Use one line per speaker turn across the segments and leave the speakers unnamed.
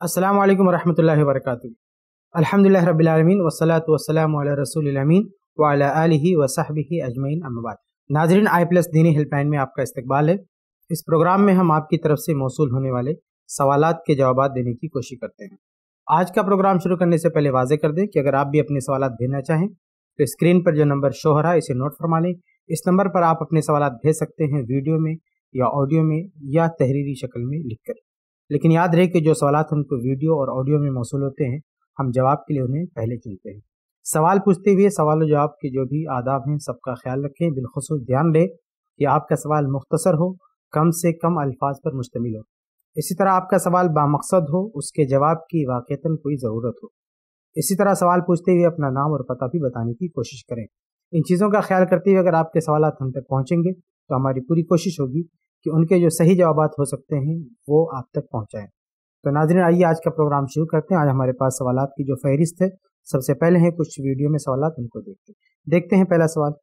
अस्सलामु अलैकुम वरहमतुल्लाहि वबरकातुहू। अल्हम्दुलिल्लाहि रब्बिल आलमीन वस्सलातु वस्सलामु अला रसूलिल अमीन व अला आलिहि व सहबिहि अजमईन अम्मा बाद। नाज़रीन, आई+ दीनी हेल्पलाइन में आपका इस्तकबाल है। इस प्रोग्राम में हम आपकी तरफ से मौसूल होने वाले सवालात के जवाबात देने की कोशिश करते हैं। आज का प्रोग्राम शुरू करने से पहले वाज़ेह कर दें कि अगर आप भी अपने सवालात भेजना चाहें तो स्क्रीन पर जो नंबर शो हो रहा है इसे नोट फरमा लें। इस नंबर पर आप अपने सवालात भेज सकते हैं, वीडियो में या ऑडियो में या तहरीरी शक्ल में लिख कर। लेकिन याद रहे कि जो सवालात उनको वीडियो और ऑडियो में मौसूल होते हैं, हम जवाब के लिए उन्हें पहले चुनते हैं। सवाल पूछते हुए सवाल और जवाब के जो भी आदाब हैं सबका ख्याल रखें। बिलखुसूस ध्यान दें कि आपका सवाल मुख्तसर हो, कम से कम अल्फाज पर मुश्तमिल हो। इसी तरह आपका सवाल बामकसद हो, उसके जवाब की वाक़ईतन कोई ज़रूरत हो। इसी तरह सवाल पूछते हुए अपना नाम और पता भी बताने की कोशिश करें। इन चीज़ों का ख्याल करते हुए अगर आपके सवालात हम तक पहुँचेंगे तो हमारी पूरी कोशिश होगी कि उनके जो सही जवाबात हो सकते हैं वो आप तक पहुँचाएँ। तो नाज़रीन, आइए आज का प्रोग्राम शुरू करते हैं। आज हमारे पास सवालात की जो फहरिस्त है, सबसे पहले हैं कुछ वीडियो में सवालात, उनको देखते हैं। पहला सवाल।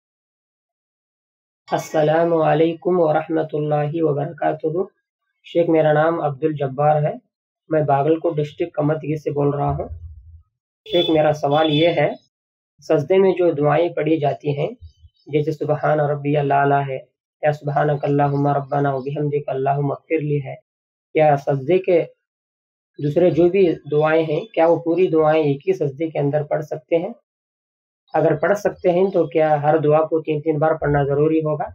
अस्सलामु अलैकुम वरहमतुल्लाहि वबरकातुहू। शेख, मेरा नाम अब्दुल जब्बार है। मैं बागलकोट डिस्ट्रिक्ट कमतगी से बोल रहा हूँ। शेख, मेरा सवाल ये है, सजदे में जो दुआएं पढ़ी जाती हैं जैसे सुबहान रब्बियल आला है या सुबहानक अल्लाहुम्मा रब्बना व बिहम्दिक अल्लाहुम्मा इग़फिरली है, क्या सजदे के दूसरे जो भी दुआएं हैं क्या वो पूरी दुआएं एक ही सजदे के अंदर पढ़ सकते हैं? अगर पढ़ सकते हैं तो क्या हर दुआ को 3-3 बार पढ़ना ज़रूरी होगा?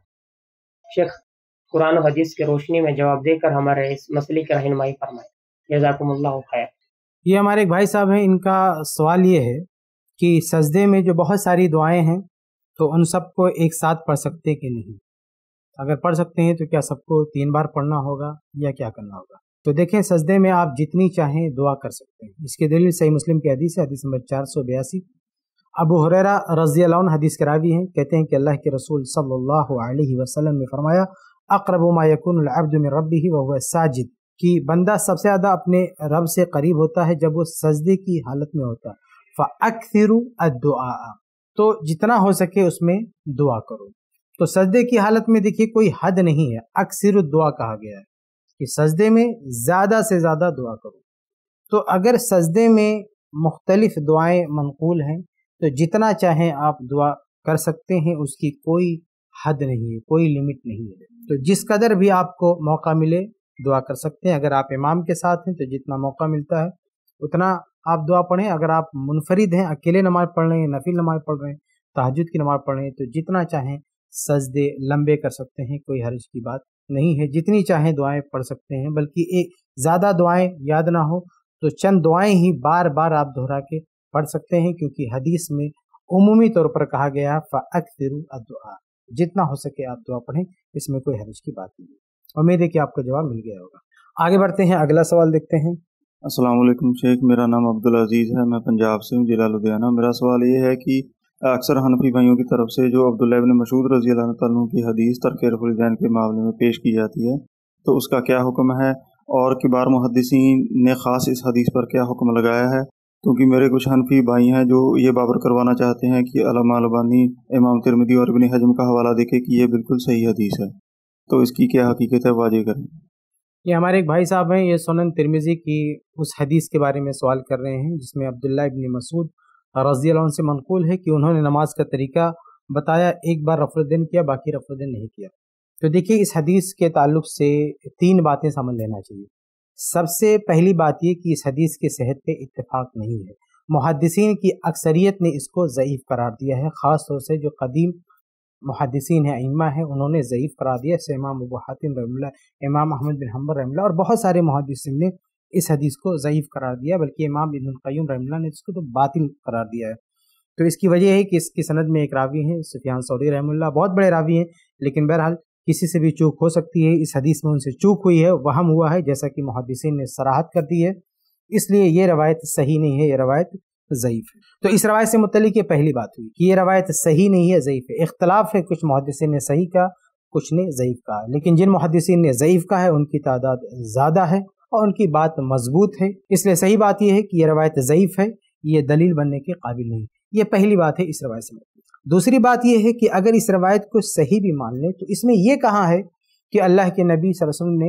शेख, कुरान और हदीस की रोशनी में जवाब देकर हमारे इस मसले की रहनुमाई फरमाएं। जज़ाकुमुल्लाहु खैर।
ये हमारे एक भाई साहब हैं, इनका सवाल ये है कि सजदे में जो बहुत सारी दुआएं हैं तो उन सबको एक साथ पढ़ सकते कि नहीं? अगर पढ़ सकते हैं तो क्या सबको 3 बार पढ़ना होगा या क्या करना होगा? तो देखें, सजदे में आप जितनी चाहें दुआ कर सकते हैं। इसके दलील सही मुस्लिम की हदीस है, हदीस नंबर 482। अबू हुरैरा रज़ियल्लाहु अन्हु हदीस के रावी हैं, कहते हैं कि अल्लाह के रसूल सल्लल्लाहु अलैहि वसल्लम ने फरमाया, अक़रबु मा यकुनुल अब्दु मिन रब्बिही व हुवा साजिद, कि बंदा सबसे ज़्यादा अपने रब से करीब होता है जब वो सजदे की हालत में होता है। फ़अक्सिरु अद्दुआ, तो जितना हो सके उसमें दुआ करो। तो सजदे की हालत में देखिए कोई हद नहीं है, अक्सिरु दुआ कहा गया है कि सजदे में ज़्यादा से ज़्यादा दुआ करो। तो अगर सजदे में मुख्तलिफ दुआएं मनकूल हैं तो जितना चाहें आप दुआ कर सकते हैं, उसकी कोई हद नहीं है, कोई लिमिट नहीं है। तो जिस कदर भी आपको मौका मिले दुआ कर सकते हैं। अगर आप इमाम के साथ हैं तो जितना मौका मिलता है उतना आप दुआ पढ़ें। अगर आप मुनफरिद हैं, अकेले नमाज पढ़ रहे हैं, नफिल नमाज पढ़ रहे हैं, तहज्जुद की नमाज पढ़ रहे हैं, तो जितना चाहें सजदे लंबे कर सकते हैं, कोई हर्ज की बात नहीं है। जितनी चाहें दुआएं पढ़ सकते हैं, बल्कि एक ज़्यादा दुआएं याद ना हो तो चंद दुआएं ही बार बार आप दोहरा के पढ़ सकते हैं, क्योंकि हदीस में उमूमी तौर पर कहा गया फ़अक्सिरु अद्दुआ, जितना हो सके आप दुआ पढ़ें, इसमें कोई हर्ज की बात नहीं है। उम्मीद है कि आपको जवाब मिल गया होगा। आगे बढ़ते हैं, अगला सवाल देखते हैं।
अस्सलाम वालेकुम शेख, मेरा नाम अब्दुल अजीज़ है, मैं पंजाब से हूँ, जिला लुधियाना। मेरा सवाल ये है कि अक्सर हनफी भाइयों की तरफ से जो अब्दुल्लाह इब्न मसूद रज़ियल्लाहु अन्हु की हदीस तर्क रफ़ुल के मामले में पेश की जाती है, तो उसका क्या हुक्म है? और किबार मुहद्दिसीन ने ख़ास इस हदीस पर क्या हुक्म लगाया है? क्योंकि मेरे कुछ हनफी भाई हैं जो ये बाबर करवाना चाहते हैं कि अल्लामा अलबानी, इमाम तिरमिज़ी और इब्न हजम का हवाला देके कि ये बिल्कुल सही हदीस है, तो इसकी क्या हकीकत है, वाज़ेह करें।
ये हमारे एक भाई साहब हैं, ये सुनन तिरमिज़ी की उस हदीस के बारे में सवाल कर रहे हैं जिसमें अब्दुल्लाह इब्न मसूद रज़ियल्लाहु अन्हु से मनक़ूल है कि उन्होंने नमाज का तरीका बताया, एक बार रफ़ुद्दीन किया, बाकी रफ़ुद्दीन नहीं किया। तो देखिए, इस हदीस के ताल्लुक़ से 3 बातें समझ लेना चाहिए। सबसे पहली बात ये कि इस हदीस की सेहत पे इत्तेफाक नहीं है। मुहद्दिसीन की अक्सरियत ने इसको ज़ईफ़ करार दिया है, ख़ास तौर से जो कदीम मुहद्दिसीन हैं, अइम्मा हैं, उन्होंने ज़ईफ़ करार दिया। जैसे इमाम अबू हातिम रहमतुल्लाह, इमाम अहमद बिन हंबल रहमतुल्लाह और बहुत सारे मुहद्दिसीन ने इस हदीस को ज़ईफ़ करार दिया, बल्कि इमाम इब्नुल क़य्युम रहमतुल्लाह ने इसको तो बातिल करार दिया है। तो इसकी वजह है कि इसकी सनद में एक रावी हैं सुफियान सौरी रहमतुल्लाह, बहुत बड़े रावी हैं, लेकिन बहरहाल किसी से भी चूक हो सकती है। इस हदीस में उनसे चूक हुई है, वहम हुआ है, जैसा कि मुहद्दिसीन ने सराहत कर दी है, इसलिए ये रवायत सही नहीं है, ये रवायत ज़ईफ़ है। तो इस रवायत से मुतल्लिक़ ये पहली बात हुई कि ये रवायत सही नहीं है, ज़ईफ़ है। इख्तलाफ है, कुछ मुहद्दिसीन ने सही कहा, कुछ ने ज़ईफ़ कहा, लेकिन जिन मुहद्दिसीन ने ज़ईफ़ कहा है उनकी तादाद ज़्यादा है और उनकी बात मजबूत है, इसलिए सही बात यह है कि ये रवायत ज़ईफ़ है, ये दलील बनने के काबिल नहीं। ये पहली बात है इस रवायत से। दूसरी बात यह है कि अगर इस रवायत को सही भी मान लें तो इसमें यह कहाँ है कि अल्लाह के नबी सल्लल्लाहु अलैहि वसल्लम ने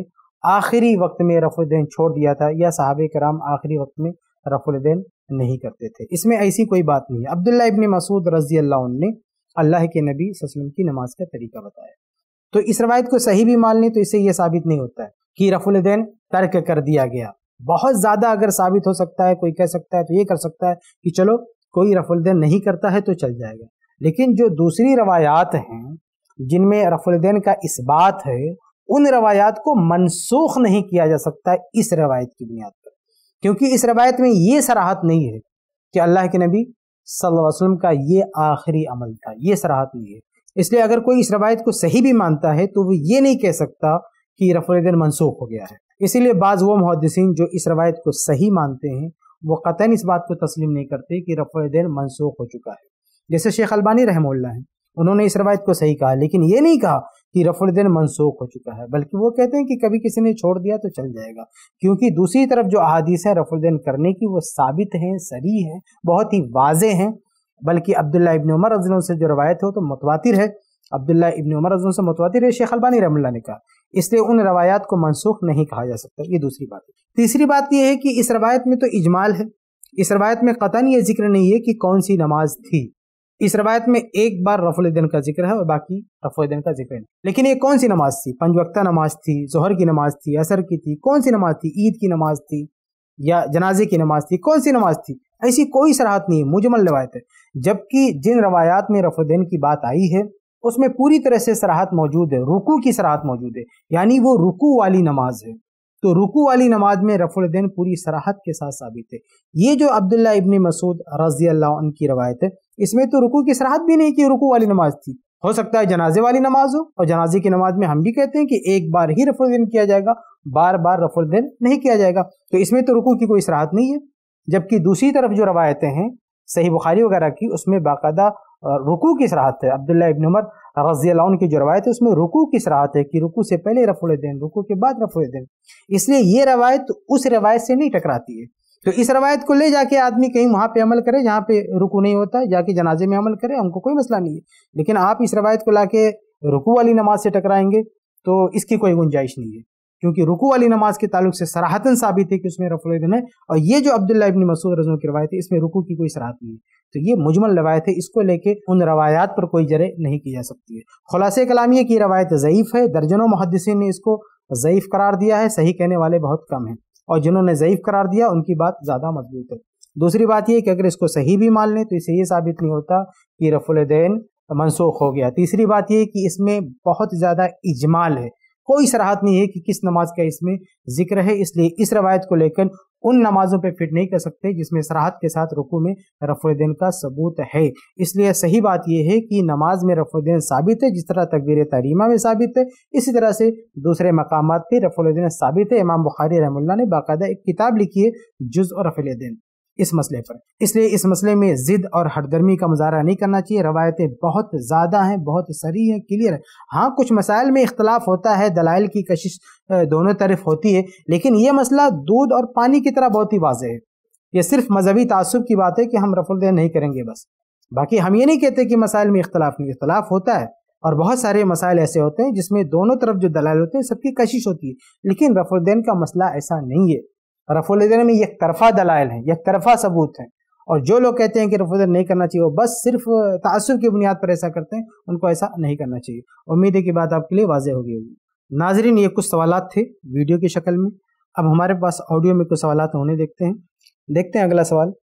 आखिरी वक्त में रफ़ुल छोड़ दिया था, या सहाबे कराम आखिरी वक्त में रफ़ुल नहीं करते थे। इसमें ऐसी कोई बात नहीं है। अब्दुल्ला इब्न मसूद रज़ी अल्लाह अन्हु ने अल्लाह के नबी सल्लल्लाहु अलैहि वसल्लम की नमाज का तरीका बताया। तो इस रवायत को सही भी मान लें तो इससे ये साबित नहीं होता है कि रफ़ुल तर्क कर दिया गया। बहुत ज़्यादा अगर साबित हो सकता है, कोई कह सकता है तो ये कर सकता है कि चलो कोई रफ़ुल नहीं करता है तो चल जाएगा, लेकिन जो दूसरी रवायात हैं जिनमें रफ़ुल का इस्बात है, उन रवायात को मनसूख नहीं किया जा सकता इस रवायत की बुनियाद पर, क्योंकि इस रवायत में ये सराहत नहीं है कि अल्लाह के नबी सल्लल्लाहु अलैहि वसल्लम का ये आखिरी अमल था, ये सराहत नहीं है। इसलिए अगर कोई इस रवायत को सही भी मानता है तो वो ये नहीं कह सकता कि रफ़ुल मनसूख हो गया है। इसीलिए बाज़ वो मुहद्दिसीन जो इस रवायत को सही मानते हैं वो कतई इस बात को तस्लीम नहीं करते कि रफ़ुल मनसूख हो चुका है। जैसे शेख अलबानी रहमहुल्लाह हैं, उन्होंने इस रवायत को सही कहा, लेकिन ये नहीं कहा कि रफ़ुल मनसूख हो चुका है, बल्कि वो कहते हैं कि कभी किसी ने छोड़ दिया तो चल जाएगा, क्योंकि दूसरी तरफ जो अहादीस हैं रफ़ुल करने की वो साबित हैं, सरी हैं, बहुत ही वाज़ेह हैं। बल्कि अब्दुल्ला इब्न उमर रज़ियल्लाहु अन्हु से जो रवायत है वो तो मुतवातिर है, अब्दुल्ला इब्न उमर रज़ियल्लाहु अन्हु से मुतवातिर है, शेख अलबानी रहमतुल्लाह ने कहा। इसलिए उन रवायात को मनसूख नहीं कहा जा सकता। ये दूसरी बात है। तीसरी बात ये है कि इस रवायत में तो इजमाल है, इस रवायत में कतन ये जिक्र नहीं है कि कौन सी नमाज थी। इस रवायत में एक बार रफ़ुल का जिक्र है और बाकी रफ़ुल का जिक्र नहीं। लेकिन ये कौन सी नमाज थी? 5 वक्ता नमाज थी, ज़ोहर की नमाज थी, असर की थी, कौन सी नमाज थी? ईद की नमाज थी या जनाजे की नमाज थी, कौन सी नमाज थी? ऐसी कोई सराहत नहीं है, मुजमल रवायत है। जबकि जिन रवायात में रफ़ुल की बात आई है उसमें पूरी तरह से सराहत मौजूद है, रुकू की सराहत मौजूद है, यानी वो रुकू वाली नमाज है। तो रुकू वाली नमाज में रफ़ुल पूरी सराहत के साथ साबित है। ये जो अब्दुल्ला इब्न मसूद रज़ी अल्लाह अन्हु की रवायत है, इसमें तो रुकू की सराहत भी नहीं कि रुकू वाली नमाज थी। हो सकता है जनाजे वाली नमाज हो, और जनाजे की नमाज में हम भी कहते हैं कि एक बार ही रफ़ुल किया जाएगा, बार बार रफ़ुल नहीं किया जाएगा, तो इसमें तो रुकू की कोई सराहत नहीं है। जबकि दूसरी तरफ जो रवायतें हैं सही बुखारी वगैरह की, उसमें बाकायदा रुकू की सराहत है। अब्दुल्ला इब्न उमर रज़ी अल्लाह अन्हु की जो रवायत है उसमें रुकू की सराहत है कि रुकू से पहले रफ़ुल, रुकू के बाद रफ़ुल। इसलिए ये रवायत उस रवायत से नहीं टकराती है। तो इस रवायत को ले जाके आदमी कहीं वहां पे अमल करे जहाँ पे रुकू नहीं होता है, जाके जनाजे में अमल करे, हमको कोई मसला नहीं है। लेकिन आप इस रवायत को लाके रुकू वाली नमाज से टकराएंगे तो इसकी कोई गुंजाइश नहीं है, क्योंकि रुकू वाली नमाज के ताल्लुक से सराहतन साबित है कि उसमें रफ़ुल है, और ये जो अब्दुल्ला इब्न मसूद रज़ी की रवायत है इसमें रुकू की कोई सराहत नहीं है। तो ये मुजमल रवायत है, इसको लेके उन रवायात पर कोई जरे नहीं की जा सकती है। खुलासे कलाम ये कि रवायत ज़ईफ़ है, दर्जनों मुहद्दिसीन ने इसको ज़ईफ़ करार दिया है, सही कहने वाले बहुत कम हैं, और जिन्होंने ज़ईफ़ करार दिया उनकी बात ज़्यादा मजबूत है। दूसरी बात ये कि अगर इसको सही भी मान लें तो इससे ये साबित नहीं होता कि रफ़ुल मनसूख हो गया। तीसरी बात ये कि इसमें बहुत ज़्यादा इजमाल है, कोई सराहत नहीं है कि किस नमाज का इसमें जिक्र है, इसलिए इस रवायत को लेकर उन नमाजों पे फिट नहीं कर सकते जिसमें सराहत के साथ रुकू में रफ़ुल का सबूत है। इसलिए सही बात यह है कि नमाज में रफ़ुल साबित है, जिस तरह तकबीर तहरीमा में साबित है, इसी तरह से दूसरे मकामात पे रफ़ुल साबित है। इमाम बुखारी रहमतुल्लाह ने बाकायदा एक किताब लिखी है जुज़ और रफ़ुल इस मसले पर। इसलिए इस मसले में ज़िद और हरदर्मी का मुजाहरा नहीं करना चाहिए। रवायतें बहुत ज़्यादा हैं, बहुत सरी हैं, क्लियर है। हाँ, कुछ मसाइल में इख्तलाफ होता है, दलाइल की कशिश दोनों तरफ होती है, लेकिन ये मसला दूध और पानी की तरह बहुत ही वाज़ेह है। ये सिर्फ मजहबी तासुब की बात है कि हम रफ़ुल नहीं करेंगे बस। बाकी हम ये नहीं कहते कि मसाइल में इख्तलाफ नहीं, इख्तलाफ होता है, और बहुत सारे मसाइल ऐसे होते हैं जिसमें दोनों तरफ जो दलाइल होते हैं सबकी कशिश होती है, लेकिन रफ़ुल का मसला ऐसा नहीं है। रफ़ुल में एक तरफा दलाइल हैं, एक तरफा सबूत हैं, और जो लोग कहते हैं कि रफ़ुल नहीं करना चाहिए वो बस सिर्फ तासुब की बुनियाद पर ऐसा करते हैं, उनको ऐसा नहीं करना चाहिए। उम्मीद है कि बात आपके लिए वाज़ेह हो गई होगी। नाज़रीन, ये कुछ सवालात थे वीडियो की शक्ल में, अब हमारे पास ऑडियो में कुछ सवालात होने देखते हैं अगला सवाल।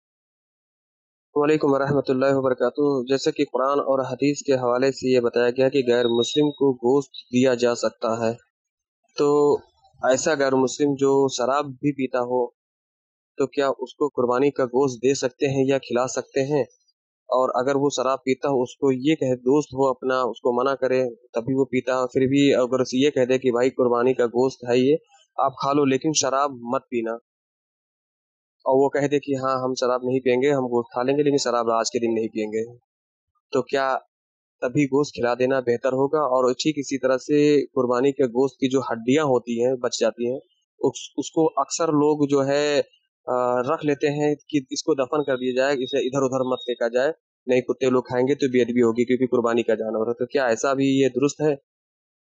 वालेकुम रहमतुल्लाहि व बरकातुहू। जैसे कि कुरान और हदीस के हवाले से ये बताया गया कि गैर मुस्लिम को गोश्त दिया जा सकता है, तो ऐसा गैर मुस्लिम जो शराब भी पीता हो तो क्या उसको कुर्बानी का गोश्त दे सकते हैं या खिला सकते हैं? और अगर वो शराब पीता हो, उसको ये कहे दोस्त वो अपना उसको मना करे तभी वो पीता हो, फिर भी अगर उसे ये कह दे कि भाई कुर्बानी का गोश्त है ये आप खा लो लेकिन शराब मत पीना, और वो कह दे कि हाँ हम शराब नहीं पियेंगे, हम गोश्त खा लेंगे लेकिन शराब आज के दिन नहीं पियेंगे, तो क्या तभी गोश्त खिला देना बेहतर होगा? और ठीक इसी तरह से कुर्बानी के गोश्त की जो हड्डियां होती हैं बच जाती हैं, उसको अक्सर लोग जो है रख लेते हैं कि इसको दफन कर दिया जाए, इसे इधर उधर मत फेंका जाए, नहीं कुत्ते लोग खाएंगे तो बेअदबी होगी क्योंकि कुर्बानी का जानवर है। तो क्या ऐसा भी ये दुरुस्त है?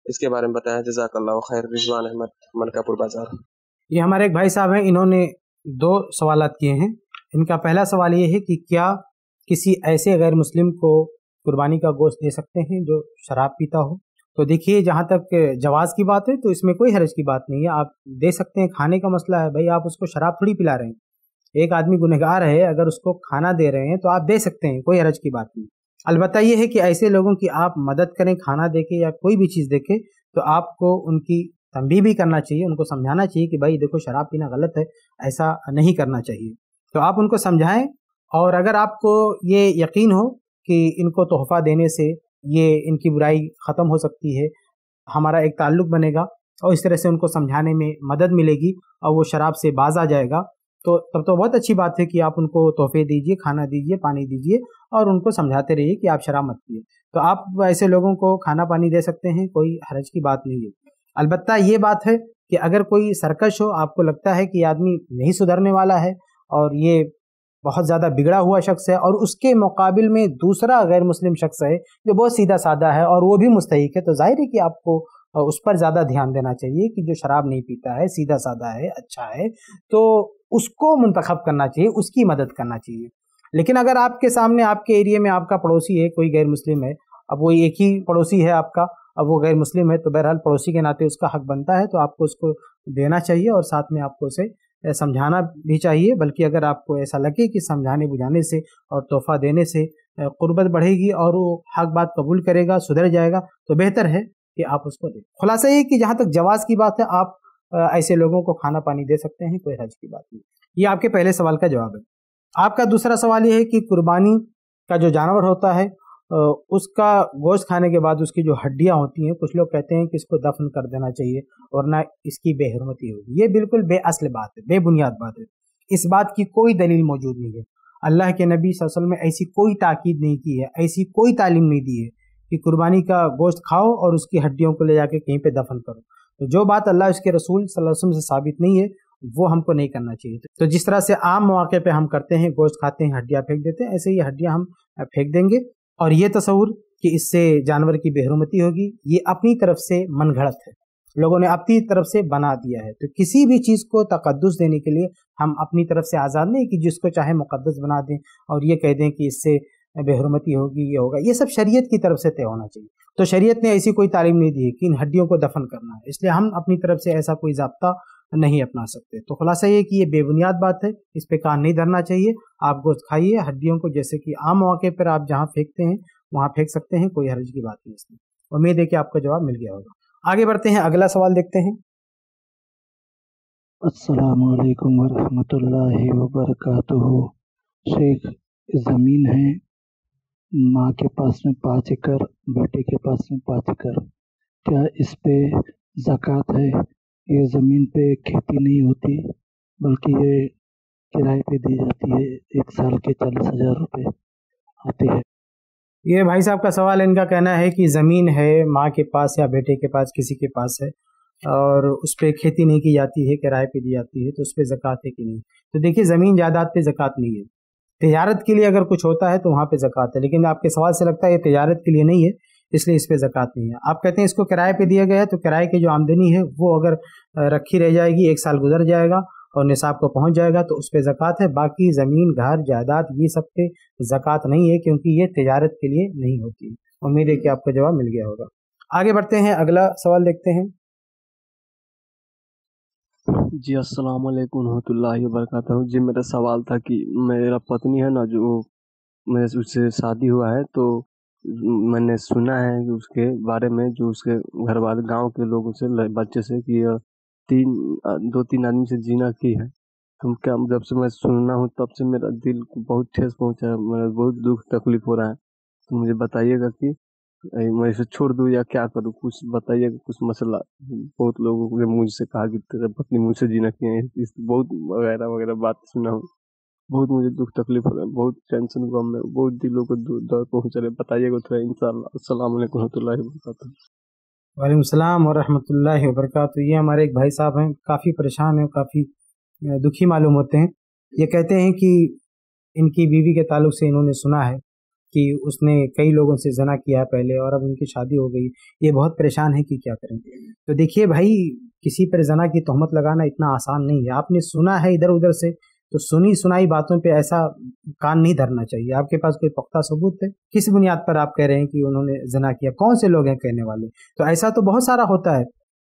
اس کے بارے میں بتائیں جزاک اللہ خیر۔ رضوان احمد ملکاپور بازار۔
یہ ہمارے ایک بھائی صاحب ہیں، انہوں نے 2 سوالات کیے ہیں۔ ان کا پہلا سوال یہ ہے کہ کیا کسی ایسے غیر مسلم کو قربانی کا گوشت دے سکتے ہیں جو شراب پیتا ہو؟ تو دیکھیے، جہاں تک جواز کی بات ہے تو اس میں کوئی حرج کی بات نہیں ہے، آپ دے سکتے ہیں۔ کھانے کا مسئلہ ہے بھائی، آپ اس کو شراب تھوڑی پلا رہے ہیں۔ ایک آدمی گنہگار ہے، اگر اس کو کھانا دے رہے ہیں تو آپ دے سکتے ہیں، کوئی حرج کی بات نہیں۔ البتہ یہ ہے کہ ایسے لوگوں کی آپ مدد کریں کھانا دے کے یا کوئی بھی چیز دے کے، تو آپ کو ان کی تنبیہ بھی کرنا چاہیے، ان کو سمجھانا چاہیے کہ بھائی دیکھو شراب پینا غلط ہے، ایسا نہیں کرنا چاہیے۔ تو آپ ان کو سمجھائیں، اور اگر آپ کو یہ یقین ہو کہ ان کو تحفہ دینے سے یہ ان کی برائی ختم ہو سکتی ہے، ہمارا ایک تعلق بنے گا اور اس طرح سے ان کو سمجھانے میں مدد ملے گی اور وہ شراب سے باز آ جائے گا، تو تب تو بہت اچھی بات ہے کہ آپ ان کو تحفے دیجئے، کھانا دیجئے، پانی دیجئے اور ان کو سمجھاتے رہیے کہ آپ شراب مت پیئے۔ تو آپ ایسے لوگوں کو کھانا پانی دے سکتے ہیں، کوئی حرج کی بات نہیں ہے۔ البتہ یہ بات ہے کہ اگر کوئی سرکش ہو، آپ کو لگتا ہے کہ یہ آدمی نہیں سدھرنے والا ہے اور یہ بہت زیادہ بگڑا ہوا شخص ہے، اور اس کے مقابل میں دوسرا غیر مسلم شخص ہے جو بہت سیدھا سادہ ہے اور وہ بھی مستحق ہے، تو ظاہر ہے کہ آپ کو اس پر زیادہ دھیان دینا چاہیے کہ جو شراب نہیں پیتا ہے، سیدھا سادہ ہے، اچھا ہے، تو اس کو منتخب کرنا چاہیے، اس کی مدد کرنا چاہیے۔ لیکن اگر آپ کے سامنے، آپ کے ایریے میں آپ کا پڑوسی ہے، کوئی غیر مسلم ہے، اب وہ ایک ہی پڑوسی ہے آپ کا، اب وہ غیر مسلم ہے، تو بہرحال پڑوسی کے ناطے اس کا حق بنتا ہے، تو آپ کو اس کو دینا چاہیے اور ساتھ میں آپ کو اسے سمجھانا بھی چاہیے۔ بلکہ اگر آپ کو ایسا لگے کہ سمجھانے بجھانے سے اور تحفہ دینے سے قربت بڑھے گی اور وہ حق بات قبول کرے گا، سدھر جائے گا، تو بہتر ہے کہ آپ اس کو دیں۔ خلاصہ یہ کہ جہاں تک جواز کی بات ہے، آپ ایسے لوگوں کو کھانا پانی دے سکتے ہیں، کوئی حرج کی بات نہیں۔ یہ آپ کے پہلے سوال کا جواب ہے۔ آپ کا دوسرا سوال یہ ہے کہ قربانی کا جو جانور ہوتا ہے، اس کا گوشت کھانے کے بعد اس کی جو ہڈیاں ہوتی ہیں، کچھ لوگ کہتے ہیں کہ اس کو دفن کر دینا چاہیے ورنہ اس کی بے حرمتی ہوگی۔ یہ بالکل بے اصل بات ہے، بے بنیاد بات ہے، اس بات کی کوئی دلیل موجود نہیں ہے۔ اللہ کے نبی صلی اللہ علیہ وسلم نے ایسی کوئی تاکید نہیں کی ہے، ایسی کوئی تعلیم نہیں دی ہے کہ قربانی کا گوشت کھاؤ اور اس کی ہڈیوں کو لے جا کے کہیں پہ دفن کرو۔ تو جو بات اللہ اس کے رسول صلی اللہ علیہ وسلم سے ثابت نہیں ہے، وہ ہم کو نہیں کرنا چاہیے۔ تو جس طرح سے عام مواقع پہ ہم کرتے ہیں، گوشت کھاتے ہیں، ہڈیاں پھینک دیتے ہیں، ایسے ہی ہڈیاں ہم پھینک دیں گے۔ اور یہ تصور کہ اس سے جانور کی بے حرمتی ہوگی، یہ اپنی طرف سے من گھڑت ہے، لوگوں نے اپنی طرف سے بنا دیا ہے۔ تو کسی بھی چیز کو تقدس دینے کے لیے ہم اپنی طرف سے آزاد نہیں کہ جس کو چاہے مقدس بنا دیں اور یہ کہہ دیں کہ اس سے بے حرمتی ہوگی، یہ ہوگا۔ یہ سب شریعت کی طرف سے طے ہونا چاہیے۔ تو شریعت نے ایسی کوئی تعلیم نہیں دی ہے کہ ان ہڈیوں کو دفن کرنا ہے، اس لیے ہم اپنی طرف سے ایسا کوئی ضابطہ نہیں اپنا سکتے۔ تو خلاصہ یہ کہ یہ بے بنیاد بات ہے، اس پہ کان نہیں دھرنا چاہیے۔ آپ گوشت کھائیے، ہڈیوں کو جیسے کہ عام مواقع پر آپ جہاں پھینکتے ہیں وہاں پھینک سکتے ہیں، کوئی حرج کی بات نہیں اس میں۔ امید ہے کہ آپ کا جواب مل گیا ہوگا۔ آگے بڑھتے ہیں، اگلا سوال دیکھتے ہیں۔
السلام علیکم ورحمۃ اللہ وبرکاتہ۔ شیخ، زمین ہے، ماں کے پاس میں 5 ایکڑ، بیٹے کے پاس میں 5 ایکڑ، کیا اس پہ زکوٰۃ ہے؟ یہ زمین پہ کھیتی نہیں ہوتی بلکہ یہ کرائے پہ دی جاتی ہے، 1 سال کے 40,000 روپے آتے ہیں۔
یہ بھائی صاحب کا سوال ہے، ان کا کہنا ہے کہ زمین ہے ماں کے پاس یا بیٹے کے پاس، کسی کے پاس ہے، اور اس پہ کھیتی نہیں کی جاتی ہے، کرائے پہ دی جاتی ہے، تو اس پہ زکوٰۃ ہے کہ نہیں؟ تو دیکھیے، زمین جائیداد پہ زکوٰۃ نہیں ہے۔ تجارت کے لیے اگر کچھ ہوتا ہے تو وہاں پہ زکوٰۃ ہے، لیکن آپ کے سوال سے لگتا ہے یہ تجارت کے لیے نہیں ہے، اس لیے اس پہ زکوٰۃ نہیں ہے۔ آپ کہتے ہیں اس کو کرائے پہ دیا گیا ہے، تو کرائے کی جو آمدنی ہے وہ اگر رکھی رہ جائے گی، 1 سال گزر جائے گا اور نصاب کو پہنچ جائے گا تو اس پہ زکوٰۃ ہے۔ باقی زمین، گھر، جائیداد، یہ سب پہ زکوٰۃ نہیں ہے، کیونکہ یہ تجارت کے لیے نہیں ہوتی۔ امید ہے کہ آپ کا جواب مل گیا ہوگا۔ آگے بڑھتے ہیں، اگلا سوال دیکھتے ہیں۔
جی السلام علیکم ورحمۃ اللہ وبرکاتہ۔ جی میرا سوال تھا کہ میرا پتنی ہے نا، جو میرے اس سے شادی ہوا ہے، تو میں نے سنا ہے کہ اس کے بارے میں، جو اس کے گھر والے گاؤں کے لوگوں سے، بچے سے، کہ 2-3 آدمی سے زنا کی ہے۔ تو کیا جب سے میں سننا ہوں تب سے میرا دل کو بہت ٹھیس پہنچا ہے، میرا بہت دکھ تکلیف ہو رہا ہے۔ تو مجھے بتائیے گا کہ میں اسے چھوڑ دوں یا کیا کروں، کچھ بتائیے گا، کچھ مسئلہ۔ بہت لوگوں نے مجھ سے کہا کہ تیرے پتنی مجھ سے زنا کیے ہیں، بہت وغیرہ وغیرہ بات سنا ہوں، بہت مجھے دکھ تکلیف ہو رہا ہے، بہت ٹینشن غم میں، بہت دلوں کو درد پہنچ رہے۔ بتائیے گا تھوڑا انشاءاللہ۔ السلام علیکم ورحمۃ اللہ وبرکاتہ۔
وعلیکم السلام ورحمۃ اللہ وبرکاتہ۔ یہ ہمارے ایک بھائی صاحب ہیں، کافی پریشان ہیں، کافی دکھی معلوم ہوتے ہیں۔ یہ کہتے ہیں کہ ان کی بیوی کے تعلق سے انہوں نے سنا ہے کہ اس نے کئی لوگوں سے زنا کیا ہے پہلے اور اب ان کی شادی ہو گئی، یہ بہت پریشان ہے کہ کیا کریں۔ تو دیکھیے بھائی، کسی پر زنا کی تہمت لگانا اتنا آسان نہیں ہے۔ آپ نے سنا ہے ادھر ادھر سے، تو سنی سنائی باتوں پہ ایسا کان نہیں دھرنا چاہیے۔ آپ کے پاس کوئی پختہ ثبوت ہے؟ کس بنیاد پر آپ کہہ رہے ہیں کہ انہوں نے زنا کیا؟ کون سے لوگ ہیں کہنے والے؟ تو ایسا تو بہت سارا ہوتا ہے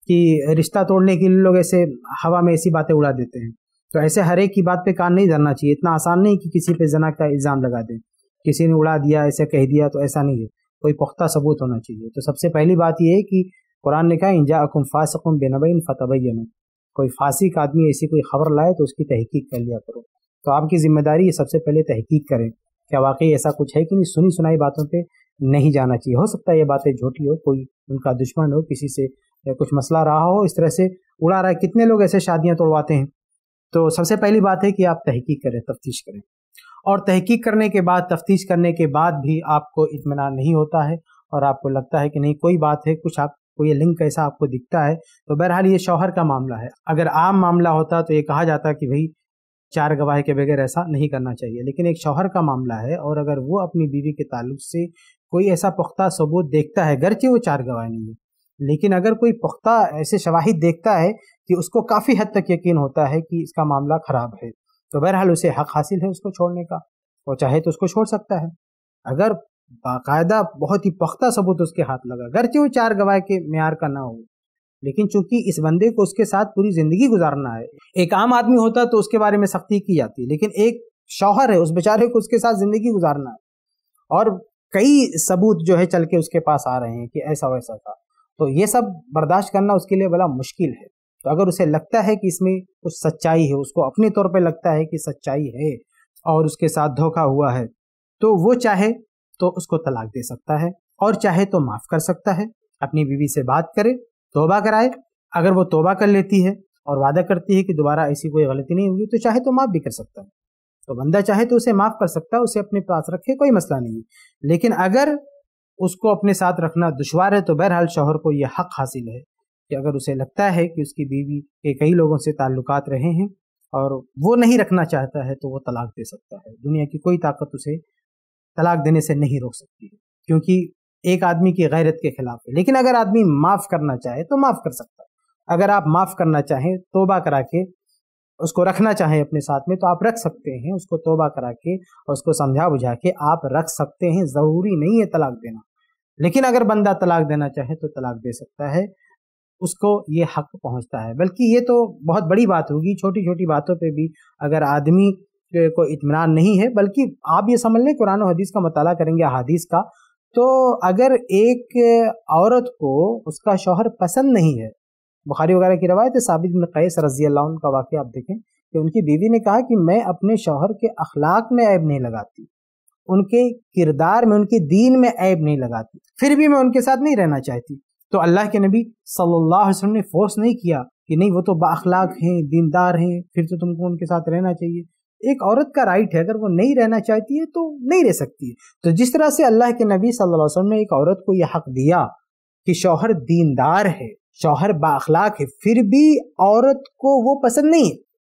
کہ رشتہ توڑنے کے لیے لوگ ایسے ہوا میں ایسی باتیں اڑا دیتے ہیں۔ تو ایسے ہر ایک کی بات پہ کان نہیں دھرنا چاہیے۔ اتنا آسان نہیں کہ کسی پہ زنا کا الزام لگا دیں، کسی نے اڑا دیا ایسے کہہ دیا، تو ایسا نہیں ہے، کوئی پختہ ثبوت ہونا چاہیے۔ تو سب سے پہلی بات یہ ہے کہ قرآن نے کہا ان جاءکم فاسق بنبأ فتبینوا، کوئی فاسق آدمی ایسی کوئی خبر لائے تو اس کی تحقیق کر لیا کرو۔ تو آپ کی ذمہ داری ہے سب سے پہلے تحقیق کریں، کیا واقعی ایسا کچھ ہے کہ نہیں۔ سنی سنائی باتوں پہ نہیں جانا چاہیے۔ ہو سکتا ہے یہ باتیں جھوٹی ہو، کوئی ان کا دشمن ہو، کسی سے کچھ مسئلہ رہا ہو، اس طرح سے اڑا رہا ہے۔ کتنے لوگ ایسے شادیاں توڑواتے ہیں۔ تو سب سے پہلی بات ہے کہ آپ تحقیق کریں، تفتیش کریں، اور تحقیق کرنے کے بعد، تفتیش کرنے کے بعد بھی آپ کو اطمینان نہیں ہوتا ہے اور آپ کو لگتا ہے کہ نہیں کوئی بات ہے، کچھ آپ کو یہ لنک ایسا آپ کو دکھتا ہے، تو بہرحال یہ شوہر کا معاملہ ہے۔ اگر عام معاملہ ہوتا تو یہ کہا جاتا کہ بھئی 4 گواہ کے بغیر ایسا نہیں کرنا چاہیے، لیکن ایک شوہر کا معاملہ ہے، اور اگر وہ اپنی بیوی کے تعلق سے کوئی ایسا پختہ ثبوت دیکھتا ہے، گرچہ وہ 4 گواہ نہیں ہے، لیکن اگر کوئی پختہ ایسے شواہد دیکھتا ہے کہ اس کو کافی حد تک یقین ہوتا ہے کہ اس کا معاملہ خراب ہے، تو بہرحال اسے حق حاصل ہے اس کو چھوڑنے کا، وہ چاہے تو اس کو چھوڑ سکتا ہے۔ اگر باقاعدہ بہت ہی پختہ ثبوت اس کے ہاتھ لگا، گرچہ وہ 4 گواہ کے معیار کا نہ ہو، لیکن چونکہ اس بندے کو اس کے ساتھ پوری زندگی گزارنا ہے۔ ایک عام آدمی ہوتا تو اس کے بارے میں سختی کی جاتی ہے، لیکن ایک شوہر ہے، اس بیچارے کو اس کے ساتھ زندگی گزارنا ہے، اور کئی ثبوت جو ہے چل کے اس کے پاس آ رہے ہیں کہ ایسا ویسا تھا، تو یہ سب برداشت کرنا اس کے لیے بڑا مشکل ہے۔ تو اگر اسے لگتا ہے کہ اس میں کچھ سچائی ہے، اس کو اپنے طور پہ لگتا ہے کہ سچائی ہے اور اس کے ساتھ دھوکہ ہوا ہے، تو وہ چاہے تو اس کو طلاق دے سکتا ہے، اور چاہے تو معاف کر سکتا ہے۔ اپنی بیوی سے بات کرے، توبہ کرائے، اگر وہ توبہ کر لیتی ہے اور وعدہ کرتی ہے کہ دوبارہ ایسی کوئی غلطی نہیں ہوگی، تو چاہے تو معاف بھی کر سکتا ہے۔ تو بندہ چاہے تو اسے معاف کر سکتا ہے، اسے اپنے پاس رکھے، کوئی مسئلہ نہیں ہے۔ لیکن اگر اس کو اپنے ساتھ رکھنا دشوار ہے تو بہرحال شوہر کو یہ حق حاصل ہے کہ اگر اسے لگتا ہے کہ اس کی بیوی کے کئی لوگوں سے تعلقات رہے ہیں اور وہ نہیں رکھنا چاہتا ہے، تو وہ طلاق دے سکتا ہے۔ دنیا کی کوئی طاقت اسے طلاق دینے سے نہیں روک سکتی ہے، کیونکہ ایک آدمی کی غیرت کے خلاف ہے۔ لیکن اگر آدمی معاف کرنا چاہے تو معاف کر سکتا ہے۔ اگر آپ معاف کرنا چاہیں، توبہ کرا کے اس کو رکھنا چاہیں اپنے ساتھ میں، تو آپ رکھ سکتے ہیں، اس کو توبہ کرا کے اور اس کو سمجھا بجھا کے آپ رکھ سکتے ہیں، ضروری نہیں ہے طلاق دینا۔ لیکن اگر بندہ طلاق دینا چاہے تو طلاق دے سکتا ہے، اس کو یہ حق پہنچتا ہے۔ بلکہ یہ تو بہت بڑی بات ہوگی، چھوٹی چھوٹی باتوں پہ بھی اگر آدمی کو اطمینان نہیں ہے، بلکہ آپ یہ سمجھ لیں قرآن و حدیث کا مطالعہ کریں گے، احادیث کا، تو اگر ایک عورت کو اس کا شوہر پسند نہیں ہے، بخاری وغیرہ کی روایت ہے، ثابت بن قیس رضی اللہ عنہ کا واقعہ آپ دیکھیں کہ ان کی بیوی نے کہا کہ میں اپنے شوہر کے اخلاق میں عیب نہیں لگاتی، ان کے کردار میں، ان کے دین میں عیب نہیں لگاتی، پھر بھی میں ان کے ساتھ نہیں رہنا چاہتی۔ تو اللہ کے نبی صلی اللہ علیہ وسلم نے فورس نہیں کیا کہ نہیں وہ تو با اخلاق ہیں، دیندار ہیں، پھر تو تم کو ان کے ساتھ رہنا چاہیے۔ ایک عورت کا رائٹ ہے، اگر وہ نہیں رہنا چاہتی ہے تو نہیں رہ سکتی ہے۔ تو جس طرح سے اللہ کے نبی صلی اللہ علیہ وسلم نے ایک عورت کو یہ حق دیا کہ شوہر دیندار ہے، شوہر با اخلاق ہے، پھر بھی عورت کو وہ پسند نہیں ہے،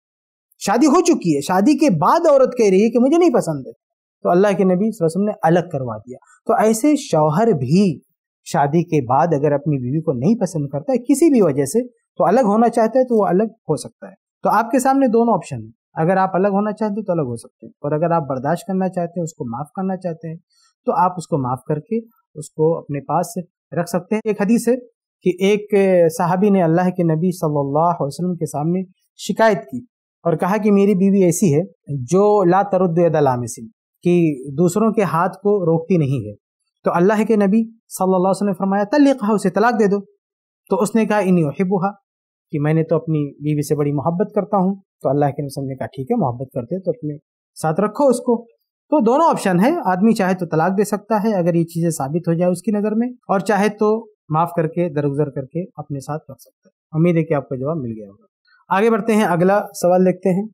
شادی ہو چکی ہے، شادی کے بعد عورت کہہ رہی ہے کہ مجھے نہیں پسند ہے، تو اللہ کے نبی صلی اللہ علیہ وسلم نے الگ کروا دیا۔ تو ایسے شوہر بھی شادی کے بعد اگر اپنی بیوی کو نہیں پسند کرتا ہے کسی بھی وجہ سے، تو الگ ہونا چاہتا ہے تو وہ الگ ہو سکتا ہے۔ تو آپ کے سامنے دونوں آپشن ہیں، اگر آپ الگ ہونا چاہتے ہیں تو الگ ہو سکتے ہیں، اور اگر آپ برداشت کرنا چاہتے ہیں، اس کو معاف کرنا چاہتے ہیں، تو آپ اس کو معاف کر کے اس کو اپنے پاس رکھ سکتے ہیں۔ ایک حدیث ہے کہ ایک صحابی نے اللہ کے نبی صلی اللہ علیہ وسلم کے سامنے شکایت کی اور کہا کہ میری بیوی ایسی ہے جو لا ترد ید لامس، کہ دوسروں کے ہاتھ کو روکتی نہیں ہے۔ تو اللہ کے نبی صلی اللہ علیہ وسلم نے فرمایا طلقها، اسے طلاق دے دو۔ تو اس نے کہا انی احبها، کہ میں نے تو اپنی بیوی سے بڑی محبت کرتا ہوں۔ تو اللہ کے نبی نے کہا ٹھیک ہے، محبت کرتے تو اپنے ساتھ رکھو اس کو۔ تو دونوں آپشن ہے، آدمی چاہے تو طلاق دے سکتا ہے اگر یہ چیزیں ثابت ہو جائے اس کی نظر میں، اور چاہے تو معاف کر کے درگزر کر کے اپنے ساتھ رکھ سکتا ہے۔ امید ہے کہ آپ کو جواب مل گیا ہوگا۔ آگے بڑھتے ہیں، اگلا سوال دیکھتے ہیں۔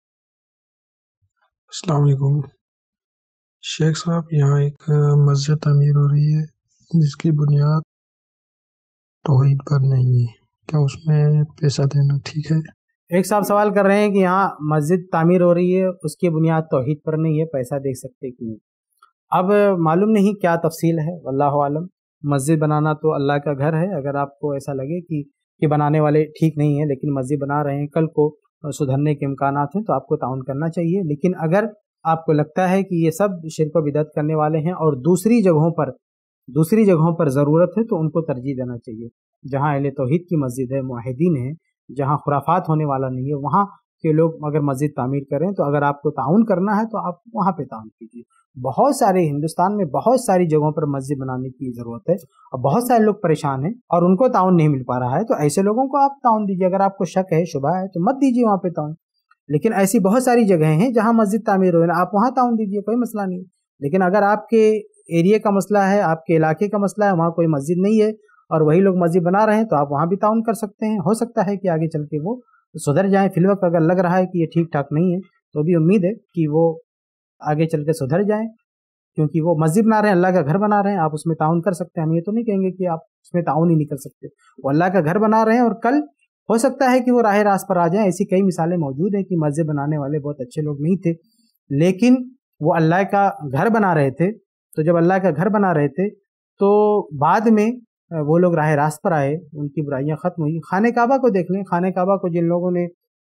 السلام علیکم شیخ صاحب، یہاں ایک مسجد تعمیر ہو رہی ہے جس کی بنیاد توحید پر نہیں ہے، کیا اس میں پیسہ دینا ٹھیک ہے؟
ایک صاحب سوال کر رہے ہیں کہ یہاں مسجد تعمیر ہو رہی ہے، اس کی بنیاد توحید پر نہیں ہے، پیسہ دے سکتے کہ نہیں؟ اب معلوم نہیں کیا تفصیل ہے، واللہ عالم۔ مسجد بنانا تو اللہ کا گھر ہے، اگر آپ کو ایسا لگے کہ بنانے والے ٹھیک نہیں ہیں لیکن مسجد بنا رہے ہیں، کل کو سدھرنے کے امکانات ہیں تو آپ کو تعاون کرنا چاہیے۔ لیکن اگر آپ کو لگتا ہے کہ یہ سب شرک و بدعت کرنے والے ہیں اور دوسری جگہوں پر ضرورت ہے تو ان کو ترجیح دینا چاہیے۔ جہاں اہل توحید کی مسجد ہے، موحدین ہیں، جہاں خرافات ہونے والا نہیں ہے، وہاں کے لوگ اگر مسجد تعمیر کریں تو اگر آپ کو تعاون کرنا ہے تو آپ وہاں پہ تعاون کیجیے۔ بہت سارے ہندوستان میں بہت ساری جگہوں پر مسجد بنانے کی ضرورت ہے اور بہت سارے لوگ پریشان ہیں اور ان کو تعاون نہیں مل پا رہا ہے، تو ایسے لوگوں کو آپ تعاون دیجیے۔ اگر آپ کو شک ہے، شبہ ہے تو مت دیجیے وہاں پہ تعاون۔ لیکن ایسی بہت ساری جگہیں ہیں جہاں مسجد تعمیر ہوئے، آپ وہاں تعاون دیجیے، کوئی مسئلہ نہیں ہے۔ لیکن اگر آپ کے ایریے کا مسئلہ ہے، آپ کے علاقے کا مسئلہ ہے، وہاں کوئی مسجد نہیں ہے اور وہی لوگ مسجد بنا رہے ہیں تو آپ وہاں بھی تعاون کر سکتے ہیں۔ ہو سکتا ہے کہ آگے چل کے وہ سدھر جائیں۔ فی الوقت اگر لگ رہا ہے کہ یہ ٹھیک ٹھاک نہیں ہے تو بھی امید ہے کہ وہ آگے چل کے سدھر جائیں، کیونکہ وہ مسجد بنا رہے ہیں، اللہ کا گھر بنا رہے ہیں، آپ اس میں تعاون کر سکتے ہیں۔ ہم یہ تو نہیں کہیں گے کہ آپ اس میں تعاون ہی نہیں کر سکتے۔ وہ اللہ کا گھر بنا رہے ہیں اور کل ہو سکتا ہے کہ وہ راہ راست پر آ جائیں۔ ایسی کئی مثالیں موجود ہیں کہ مسجد بنانے والے بہت اچھے لوگ نہیں تھے لیکن وہ اللہ کا گھر بنا رہے تھے، تو جب اللہ کا گھر بنا رہے تھے تو بعد میں وہ لوگ راہ راست پر آئے، ان کی برائیاں ختم ہوئی۔ خانہ کعبہ کو دیکھ لیں، خانہ کعبہ کو جن لوگوں نے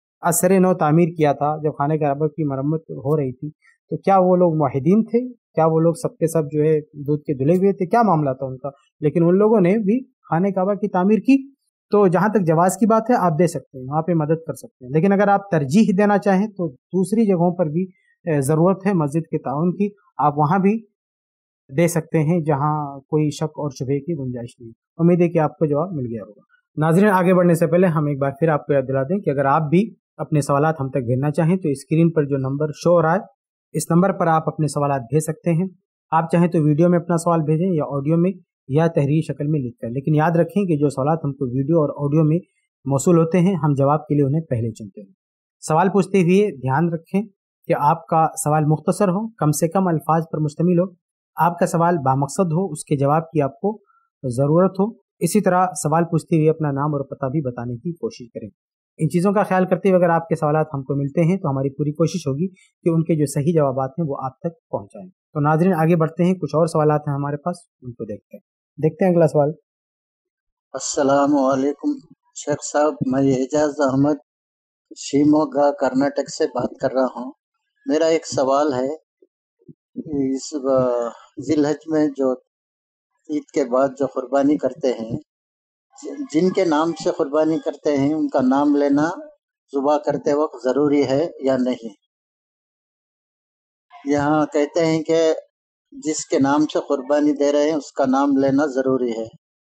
اثر نو تعمیر کیا تھا، جب خانہ کعبہ کی مرمت ہو رہی تھی تو کیا وہ لوگ موحدین تھے؟ کیا وہ لوگ سب کے سب جو ہے دودھ کے دھلے ہوئے تھے؟ کیا معاملہ تھا ان کا؟ لیکن ان لوگوں نے بھی خانہ کعبہ کی تعمیر کی۔ تو جہاں تک جواز کی بات ہے آپ دے سکتے ہیں، وہاں پہ مدد کر سکتے ہیں۔ لیکن اگر آپ ترجیح دینا چاہیں تو دوسری جگہوں پر بھی ضرورت ہے مسجد کے تعاون کی، آپ وہاں بھی دے سکتے ہیں جہاں کوئی شک اور شبہ کی گنجائش نہیں۔ امید ہے کہ آپ کو جواب مل گیا ہوگا۔ ناظرین، آگے بڑھنے سے پہلے ہم ایک بار پھر آپ کو یاد دلا دیں کہ اگر آپ بھی اپنے سوالات ہم تک بھیجنا چاہیں تو اسکرین پر جو نمبر شو ہو رہا ہے اس نمبر پر آپ اپنے سوالات بھیج سکتے ہیں۔ آپ چاہیں تو ویڈیو میں اپنا سوال بھیجیں یا آڈیو میں یا تحریری شکل میں لکھ کر، لیکن یاد رکھیں کہ جو سوالات ہم کو ویڈیو اور آڈیو میں موصول ہوتے ہیں ہم جواب کے لیے انہیں پہلے چنتے ہیں۔ سوال پوچھتے ہوئے دھیان رکھیں کہ آپ کا سوال مختصر ہو، کم سے کم الفاظ پر مشتمل ہو، آپ کا سوال بامقصد ہو، اس کے جواب کی آپ کو ضرورت ہو۔ اسی طرح سوال پوچھتے ہوئے اپنا نام اور پتہ بھی بتانے کی کوشش کریں۔ ان چیزوں کا خیال کرتے ہوئے اگر آپ کے سوالات ہم کو ملتے ہیں تو ہماری پوری کوشش ہوگی کہ ان کے جو صحیح جوابات ہیں وہ آپ تک پہنچائیں۔ تو ناظرین آگے بڑھتے ہیں، کچھ اور سوالات ہیں ہمارے پاس، ان کو دیکھتے ہیں اگلا سوال۔
السلام علیکم شیخ صاحب، میں اعجاز احمد شیموگا کرناٹک سے بات کر رہا ہوں۔ میرا ایک سوال ہے، اس ذی الحج میں جو عید کے بعد جو قربانی کرتے ہیں، جن کے نام سے قربانی کرتے ہیں ان کا نام لینا ذبح کرتے وقت ضروری ہے یا نہیں؟ یہاں کہتے ہیں کہ جس کے نام سے قربانی دے رہے ہیں اس کا نام لینا ضروری ہے۔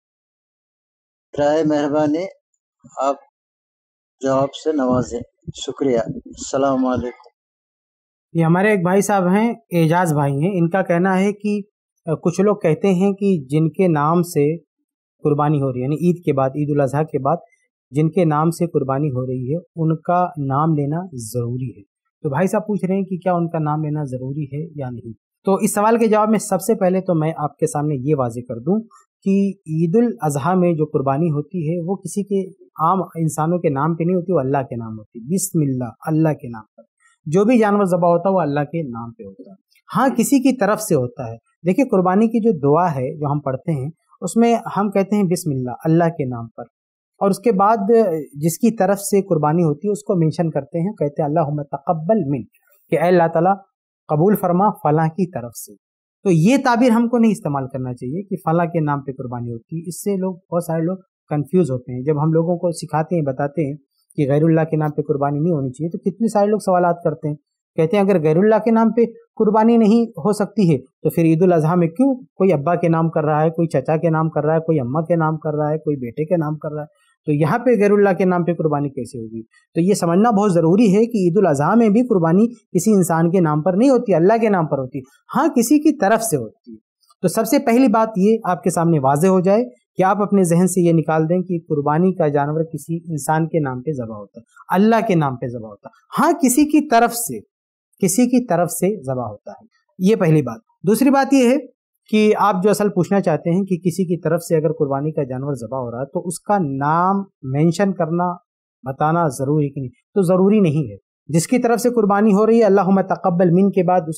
برائے مہربانی آپ جواب سے نوازیں، شکریہ۔ السلام علیکم۔
یہ ہمارے ایک بھائی صاحب ہیں، اعجاز بھائی ہیں، ان کا کہنا ہے کہ کچھ لوگ کہتے ہیں کہ جن کے نام سے قربانی ہو رہی ہے، یعنی عید کے بعد، عید الاضحیٰ کے بعد جن کے نام سے قربانی ہو رہی ہے ان کا نام لینا ضروری ہے۔ تو بھائی صاحب پوچھ رہے ہیں کہ کیا ان کا نام لینا ضروری ہے یا نہیں؟ تو اس سوال کے جواب میں سب سے پہلے تو میں آپ کے سامنے یہ واضح کر دوں کہ عید الاضحیٰ میں جو قربانی ہوتی ہے وہ کسی کے عام انسانوں کے نام پہ نہیں ہوتی، وہ اللہ کے نام ہوتی ہے۔ بسم اللہ، اللہ کے نام پر جو بھی جانور ذبح ہوتا ہے وہ اللہ کے نام پہ ہوتا ہے۔ ہاں کسی کی طرف سے ہوتا ہے۔ دیکھیے قربانی کی جو دعا ہے جو ہم پڑھتے ہیں اس میں ہم کہتے ہیں بسم اللہ، اللہ کے نام پر، اور اس کے بعد جس کی طرف سے قربانی ہوتی ہے اس کو مینشن کرتے ہیں، کہتے ہیں اللہم تقبل من، کہ اے اللہ تعالیٰ قبول فرما فلاں کی طرف سے۔ تو یہ تعبیر ہم کو نہیں استعمال کرنا چاہیے کہ فلاں کے نام پہ قربانی ہوتی ہے، اس سے بہت سارے لوگ کنفیوز ہوتے ہیں۔ جب ہم لوگوں کو سکھاتے ہیں، بتاتے ہیں کہ غیر اللہ کے نام پہ قربانی نہیں ہونی چاہیے، تو کتنے سارے لوگ سوالات کرتے ہیں، کہتے ہیں اگر غیر اللہ کے نام پہ قربانی نہیں ہو سکتی ہے تو پھر عید الاضحیٰ میں کیوں کوئی ابا کے نام کر رہا ہے، کوئی چچا کے نام کر رہا ہے، کوئی اماں کے نام کر رہا ہے، کوئی بیٹے کے نام کر رہا ہے، تو یہاں پہ غیر اللہ کے نام پہ قربانی کیسے ہوگی؟ تو یہ سمجھنا بہت ضروری ہے کہ عید الاضحیٰ میں بھی قربانی کسی انسان کے نام پر نہیں ہوتی، اللہ کے نام پر ہوتی، ہاں کسی کی طرف سے ہوتی ہے۔ تو سب سے پہلی بات یہ آپ کے سامنے واضح ہو جائے کہ آپ اپنے ذہن سے یہ نکال دیں کہ قربانی کا جانور کسی انسان کے نام پہ ذبح ہوتا ہے، اللہ کے نام پہ ذبح ہوتا ہے، ہاں کسی کی طرف سے ذبح ہوتا ہے۔ یہ پہلی بات۔ دوسری بات یہ ہے کہ آپ جو اصل پوچھنا چاہتے ہیں کہ کسی کی طرف سے اگر قربانی کا جانور ذبح ہو رہا ہے تو اس کا نام مینشن کرنا، بتانا ضروری ہے کہ نہیں؟ تو ضروری نہیں ہے۔ جس کی طرف سے قربانی ہو رہی ہے اللہم تقبل من کے بعد اس کا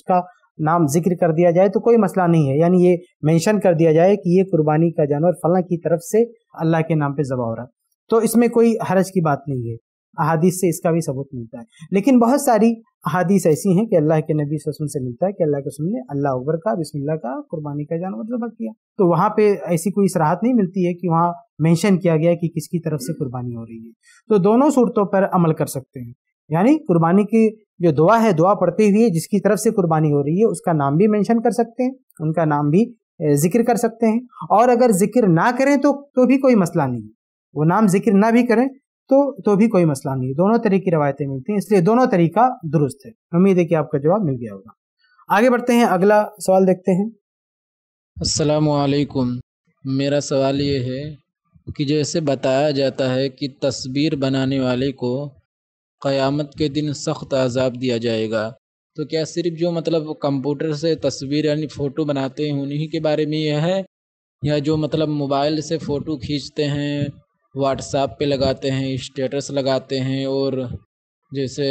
नाम जिक्र कर दिया जाए तो कोई मसला नहीं है, यानी ये मेंशन कर दिया जाए कि ये कुर्बानी का जानवर फलां की तरफ से अल्लाह के नाम पे ज़बह हो रहा है, तो इसमें कोई हरज की बात नहीं है, अहादीस से इसका भी सबूत मिलता है। लेकिन बहुत सारी अहादीस ऐसी हैं कि अल्लाह के नबी सल्लल्लाहु अलैहि वसल्लम से मिलता है कि अल्लाह के रसूल ने अल्लाह अकबर का, बिस्मिल्लाह का कुर्बानी का जानवर ज़बह किया, तो वहाँ पे ऐसी कोई सराहत नहीं मिलती है कि वहाँ मेंशन किया गया कि किसकी तरफ से कुर्बानी हो रही है। तो दोनों सूरतों पर अमल कर सकते हैं, यानी कुर्बानी की जो दुआ है, दुआ पढ़ते हुए जिसकी तरफ से कुर्बानी हो रही है उसका नाम भी मेंशन कर सकते हैं, उनका नाम भी जिक्र कर सकते हैं, और अगर जिक्र ना करें तो भी कोई मसला नहीं है, वो नाम जिक्र ना भी करें तो भी कोई मसला नहीं है। दोनों तरह की रवायतें मिलती हैं, इसलिए दोनों तरीका दुरुस्त है। उम्मीद है कि आपका जवाब मिल गया होगा। आगे बढ़ते हैं, अगला सवाल देखते हैं।
अस्सलामु अलैकुम, मेरा सवाल ये है कि जैसे बताया जाता है कि तस्वीर बनाने वाले को क़यामत के दिन सख्त अज़ाब दिया जाएगा, तो क्या सिर्फ जो मतलब कंप्यूटर से तस्वीर यानी फ़ोटो बनाते हैं उन्हीं के बारे में यह है, या जो मतलब मोबाइल से फ़ोटो खींचते हैं, व्हाट्सएप पे लगाते हैं, स्टेटस लगाते हैं, और जैसे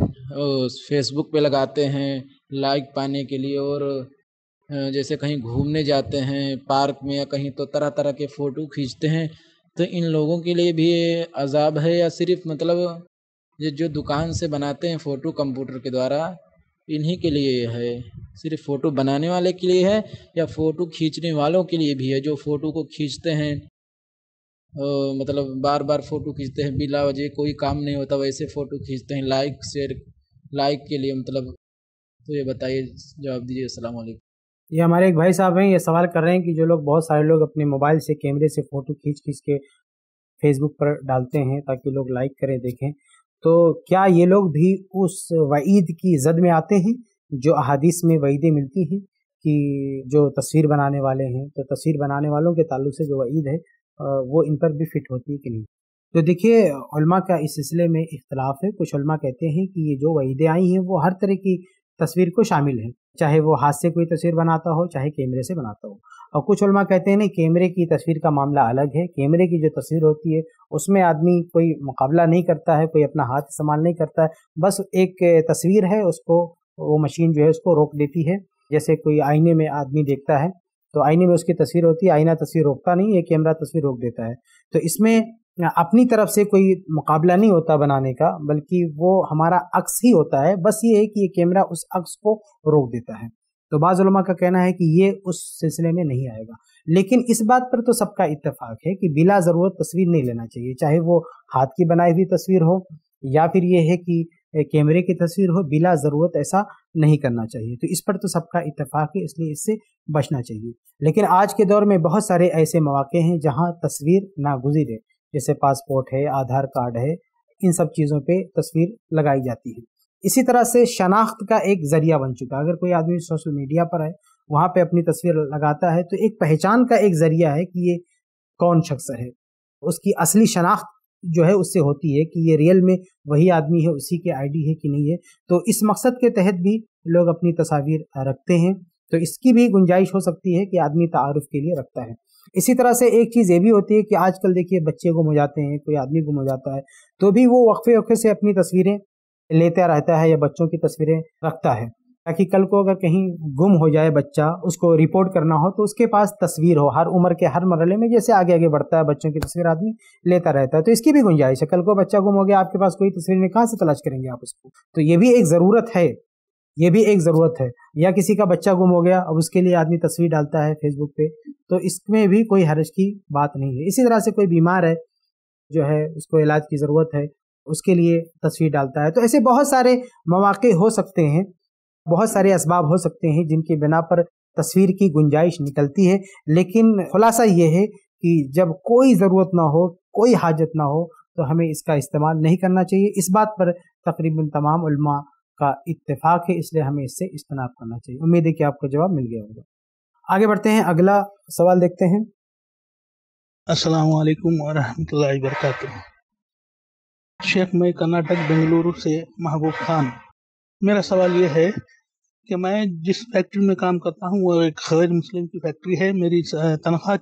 फेसबुक पे लगाते हैं लाइक पाने के लिए, और जैसे कहीं घूमने जाते हैं पार्क में या कहीं, तो तरह तरह के फ़ोटो खींचते हैं, तो इन लोगों के लिए भी अज़ाब है, या सिर्फ मतलब ये जो दुकान से बनाते हैं फ़ोटो कंप्यूटर के द्वारा इन्हीं के लिए है, सिर्फ फ़ोटो बनाने वाले के लिए है, या फ़ोटो खींचने वालों के लिए भी है, जो फ़ोटो को खींचते हैं मतलब बार बार फ़ोटो खींचते हैं बिला वजह, कोई काम नहीं होता वैसे फ़ोटो खींचते हैं लाइक शेयर लाइक के लिए, मतलब तो ये बताइए, जवाब दीजिए। अस्सलाम वालेकुम।
ये हमारे एक भाई साहब हैं, ये सवाल कर रहे हैं कि जो लोग, बहुत सारे लोग अपने मोबाइल से कैमरे से फ़ोटो खींच के फेसबुक पर डालते हैं ताकि लोग लाइक करें, देखें, तो क्या ये लोग भी उस वईद की जद में आते हैं जो अहादीस में वईदें मिलती हैं कि जो तस्वीर बनाने वाले हैं, तो तस्वीर बनाने वालों के ताल्लुक से जो वईद है वो इन पर भी फिट होती है कि नहीं? तो देखिए, उलमा का इस सिलसिले में इख्तलाफ है। कुछ उलमा कहते हैं कि ये जो वईदें आई हैं वो हर तरह की तस्वीर को शामिल है, चाहे वो हाथ से कोई तस्वीर बनाता हो चाहे कैमरे से बनाता हो। और कुछ उलमा कहते हैं नहीं, कैमरे की तस्वीर का मामला अलग है, कैमरे की जो तस्वीर होती है उसमें आदमी कोई मुकाबला नहीं करता है, कोई अपना हाथ इस्तेमाल नहीं करता है, बस एक तस्वीर है, उसको वो मशीन जो है उसको रोक देती है। जैसे कोई आईने में आदमी देखता है तो आईने में उसकी तस्वीर होती है, आईना तस्वीर रोकता नहीं है, कैमरा तस्वीर रोक देता है। तो इसमें अपनी तरफ से कोई मुकाबला नहीं होता बनाने का, बल्कि वो हमारा अक्स ही होता है, बस ये है कि ये कैमरा उस अक्स को रोक देता है। तो बाज़ उलमा का कहना है कि ये उस सिलसिले में नहीं आएगा। लेकिन इस बात पर तो सबका इत्तेफाक है कि बिला ज़रूरत तस्वीर नहीं लेना चाहिए, चाहे वो हाथ की बनाई हुई तस्वीर हो या फिर ये है कि कैमरे की तस्वीर हो, बिला ज़रूरत ऐसा नहीं करना चाहिए। तो इस पर तो सबका इत्तेफाक है, इसलिए इससे बचना चाहिए। लेकिन आज के दौर में बहुत सारे ऐसे मौके हैं जहाँ तस्वीर नागुज़िर है, जैसे पासपोर्ट है, आधार कार्ड है, इन सब चीज़ों पे तस्वीर लगाई जाती है। इसी तरह से शनाख्त का एक ज़रिया बन चुका है। अगर कोई आदमी सोशल मीडिया पर है, वहाँ पे अपनी तस्वीर लगाता है, तो एक पहचान का एक ज़रिया है कि ये कौन शख्स है। उसकी असली शनाख्त जो है उससे होती है कि ये रियल में वही आदमी है, उसी के आईडी है कि नहीं है। तो इस मकसद के तहत भी लोग अपनी तस्वीर रखते हैं, तो इसकी भी गुंजाइश हो सकती है कि आदमी तारुफ के लिए रखता है। इसी तरह से एक चीज़ ये भी होती है कि आजकल देखिए बच्चे गुम हो जाते हैं, कोई आदमी गुम हो जाता है, तो भी वो वक्फे वक्फे से अपनी तस्वीरें लेता रहता है या बच्चों की तस्वीरें रखता है, ताकि कल को अगर कहीं गुम हो जाए बच्चा, उसको रिपोर्ट करना हो तो उसके पास तस्वीर हो। हर उम्र के हर मरहले में जैसे आगे आगे बढ़ता है बच्चों की तस्वीर आदमी लेता रहता है, तो इसकी भी गुंजाइश है। कल को बच्चा गुम हो गया, आपके पास कोई तस्वीर में कहाँ से तलाश करेंगे आप उसको? तो ये भी एक ज़रूरत है, ये भी एक ज़रूरत है। या किसी का बच्चा गुम हो गया, अब उसके लिए आदमी तस्वीर डालता है फेसबुक पे, तो इसमें भी कोई हर्ज की बात नहीं है। इसी तरह से कोई बीमार है, जो है उसको इलाज की ज़रूरत है, उसके लिए तस्वीर डालता है। तो ऐसे बहुत सारे मौके हो सकते हैं, बहुत सारे असबाब हो सकते हैं जिनकी बिना पर तस्वीर की गुंजाइश निकलती है। लेकिन खुलासा ये है कि जब कोई ज़रूरत ना हो, कोई हाजत ना हो, तो हमें इसका इस्तेमाल नहीं करना चाहिए। इस बात पर तकरीबन तमाम उलमा का इत्तेफाक है, इसलिए हमें इससे इज्तनाब करना चाहिए। उम्मीद है कि आपको जवाब मिल गया होगा। आगे बढ़ते हैं, अगला सवाल देखते हैं।
अस्सलाम वालेकुम व रहमतुल्लाहि व बरकातुहू। शेख, मैं कर्नाटक बेंगलुरु से महबूब खान। मेरा सवाल ये है कि मैं जिस फैक्ट्री में काम करता हूँ वो एक गैर मुस्लिम की फैक्ट्री है। मेरी तनख्वाह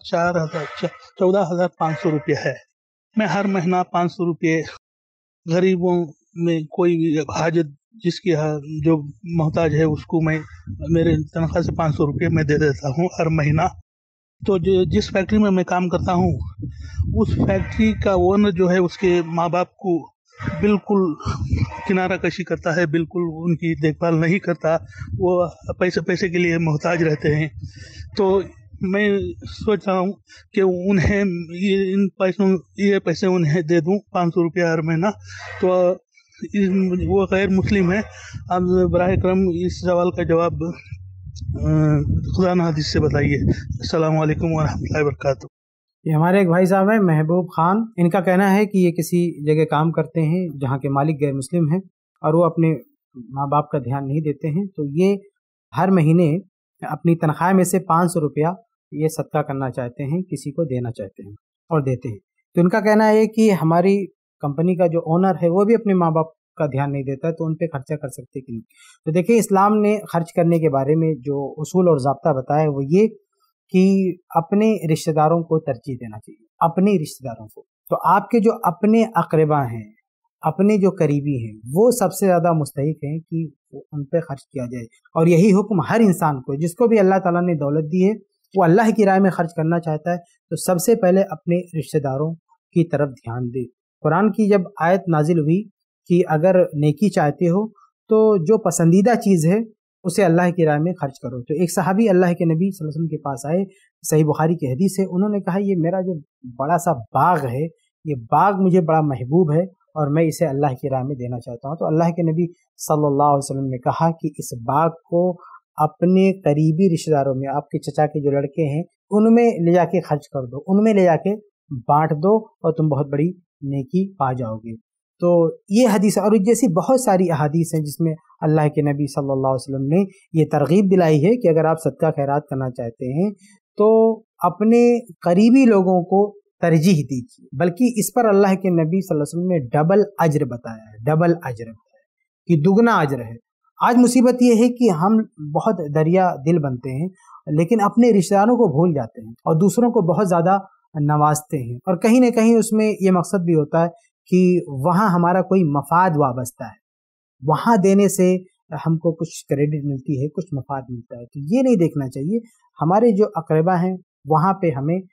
14,500 रुपये है। मैं हर महीना 500 रुपये गरीबों में कोई भी हाजत जिसकी जो मोहताज है उसको मैं मेरे तनख्वाह से 500 रुपये मैं दे देता हूँ हर महीना। तो जिस फैक्ट्री में मैं काम करता हूँ उस फैक्ट्री का ओनर जो है उसके माँ बाप को बिल्कुल किनारा कशी करता है, बिल्कुल उनकी देखभाल नहीं करता, वो पैसे के लिए मोहताज रहते हैं। तो मैं सोच रहा हूँ कि उन्हें ये पैसे उन्हें दे दूँ 500 रुपया हर महीना। तो वो गैर मुस्लिम है। अब बराह करम इस सवाल का जवाब खुदा न हदीस से बताइए। अस्सलाम वालेकुम व रहमतुल्लाहि व बरकातहू।
ये हमारे एक भाई साहब हैं महबूब खान। इनका कहना है कि ये किसी जगह काम करते हैं जहाँ के मालिक गैर मुस्लिम हैं और वो अपने माँ बाप का ध्यान नहीं देते हैं, तो ये हर महीने अपनी तनख्वाह में से 500 रुपया ये सदका करना चाहते हैं, किसी को देना चाहते हैं और देते हैं। तो उनका कहना है कि हमारी कंपनी का जो ओनर है वो भी अपने माँ बाप का ध्यान नहीं देता है, तो उन पे खर्चा कर सकते कि नहीं। तो देखिए, इस्लाम ने खर्च करने के बारे में जो उसूल और ज़ाब्ता बताया है वो ये कि अपने रिश्तेदारों को तरजीह देना चाहिए, अपने रिश्तेदारों को। तो आपके जो अपने अक़रबा हैं, अपने जो करीबी हैं, वो सबसे ज़्यादा मुस्तहिक हैं कि उन पे खर्च किया जाए। और यही हुक्म हर इंसान को, जिसको भी अल्लाह ताला ने दौलत दी है, वो अल्लाह की राह में खर्च करना चाहता है, तो सबसे पहले अपने रिश्तेदारों की तरफ ध्यान दे। कुरान की जब आयत नाजिल हुई कि अगर नेकी चाहते हो तो जो पसंदीदा चीज़ है उसे अल्लाह की राह में खर्च करो। तो एक सहाबी अल्लाह के नबी सल्लल्लाहु अलैहि वसल्लम के पास आए, सही बुखारी की हदीस है, उन्होंने कहा ये मेरा जो बड़ा सा बाग है, ये बाग मुझे बड़ा महबूब है और मैं इसे अल्लाह की राह में देना चाहता हूँ। तो अल्लाह के नबी सल्लल्लाहु अलैहि वसल्लम ने कहा कि इस बाग को अपने करीबी रिश्तेदारों में, आपके चचा के जो लड़के हैं उनमें ले जाके खर्च कर दो, उनमें ले जाके बांट दो और तुम बहुत बड़ी नेकी पा जाओगे। तो ये हदीस और जैसी बहुत सारी अहादीस हैं जिसमें अल्लाह के नबी सल्लल्लाहु अलैहि वसल्लम ने ये तरगीब दिलाई है कि अगर आप सदका खैरात करना चाहते हैं तो अपने करीबी लोगों को तरजीह दीजिए। बल्कि इस पर अल्लाह के नबी सल्लल्लाहु अलैहि वसल्लम ने डबल अज्र बताया है, डबल अज्र बताया है कि दुगना अज्र है। आज मुसीबत ये है कि हम बहुत दरिया दिल बनते हैं लेकिन अपने रिश्तेदारों को भूल जाते हैं और दूसरों को बहुत ज़्यादा नवाजते हैं, और कहीं ना कहीं उसमें ये मकसद भी होता है कि वहाँ हमारा कोई मफाद वाबस्ता है, वहाँ देने से हमको कुछ क्रेडिट मिलती है, कुछ मफाद मिलता है। तो ये नहीं देखना चाहिए। हमारे जो अक़रबा हैं वहाँ पे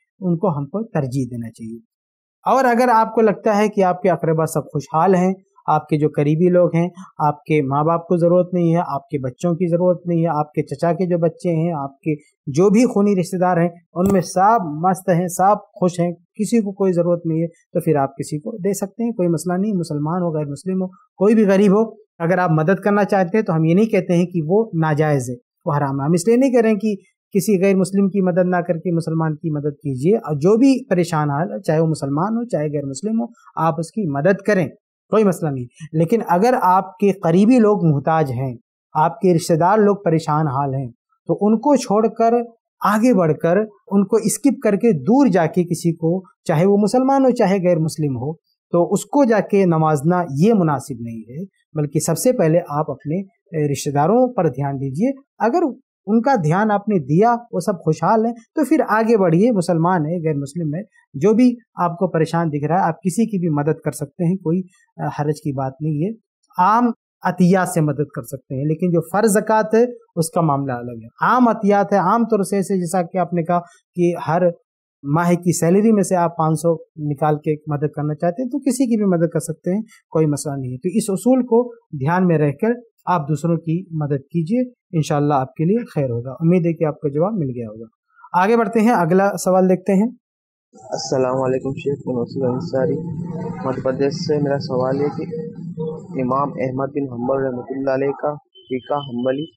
हमको तरजीह देना चाहिए। और अगर आपको लगता है कि आपके अक़रबा सब खुशहाल हैं, आपके जो करीबी लोग हैं, आपके माँ बाप को ज़रूरत नहीं है, आपके बच्चों की ज़रूरत नहीं है, आपके चचा के जो बच्चे हैं, आपके जो भी खूनी रिश्तेदार हैं, उनमें सब मस्त हैं, सब खुश हैं, किसी को कोई ज़रूरत नहीं है, तो फिर आप किसी को दे सकते हैं, कोई मसला नहीं। मुसलमान हो, गैर मुस्लिम हो, कोई भी गरीब हो, अगर आप मदद करना चाहते हैं तो हम ये नहीं कहते हैं कि वो नाजायज़ है, वो हराम है। हम इसलिए नहीं कह रहे हैं कि किसी गैर मुस्लिम की मदद ना करके मुसलमान की मदद कीजिए। और जो भी परेशान हाल, चाहे वो मुसलमान हो चाहे गैर मुस्लिम हो, आप उसकी मदद करें, कोई मसला नहीं। लेकिन अगर आपके करीबी लोग मुहताज हैं, आपके रिश्तेदार लोग परेशान हाल हैं, तो उनको छोड़कर आगे बढ़कर उनको स्किप करके दूर जाके किसी को, चाहे वो मुसलमान हो चाहे गैर मुस्लिम हो, तो उसको जाके नवाजना ये मुनासिब नहीं है। बल्कि सबसे पहले आप अपने रिश्तेदारों पर ध्यान दीजिए। अगर उनका ध्यान आपने दिया, वो सब खुशहाल है, तो फिर आगे बढ़िए। मुसलमान है, गैर मुस्लिम है, जो भी आपको परेशान दिख रहा है, आप किसी की भी मदद कर सकते हैं, कोई हरज की बात नहीं है। आम अतियात से मदद कर सकते हैं, लेकिन जो फ़र्ज़ ज़कात है उसका मामला अलग है। आम अतियात है, आम तौर से जैसा कि आपने कहा कि हर माह की सैलरी में से आप 500 निकाल के मदद करना चाहते हैं, तो किसी की भी मदद कर सकते हैं, कोई मसला नहीं है। तो इस उसूल को ध्यान में रहकर आप दूसरों की मदद कीजिए, इंशाअल्लाह आपके लिए खैर होगा। उम्मीद है कि आपको जवाब मिल गया होगा। आगे बढ़ते हैं, अगला सवाल देखते हैं।
अस्सलाम वालेकुम शेख मुनव्वर अंसारी मध्य प्रदेश से। मेरा सवाल है कि इमाम अहमद बिन हम्बल रहमतुल्लाह अलैह का फ़िक़्ह हम्बली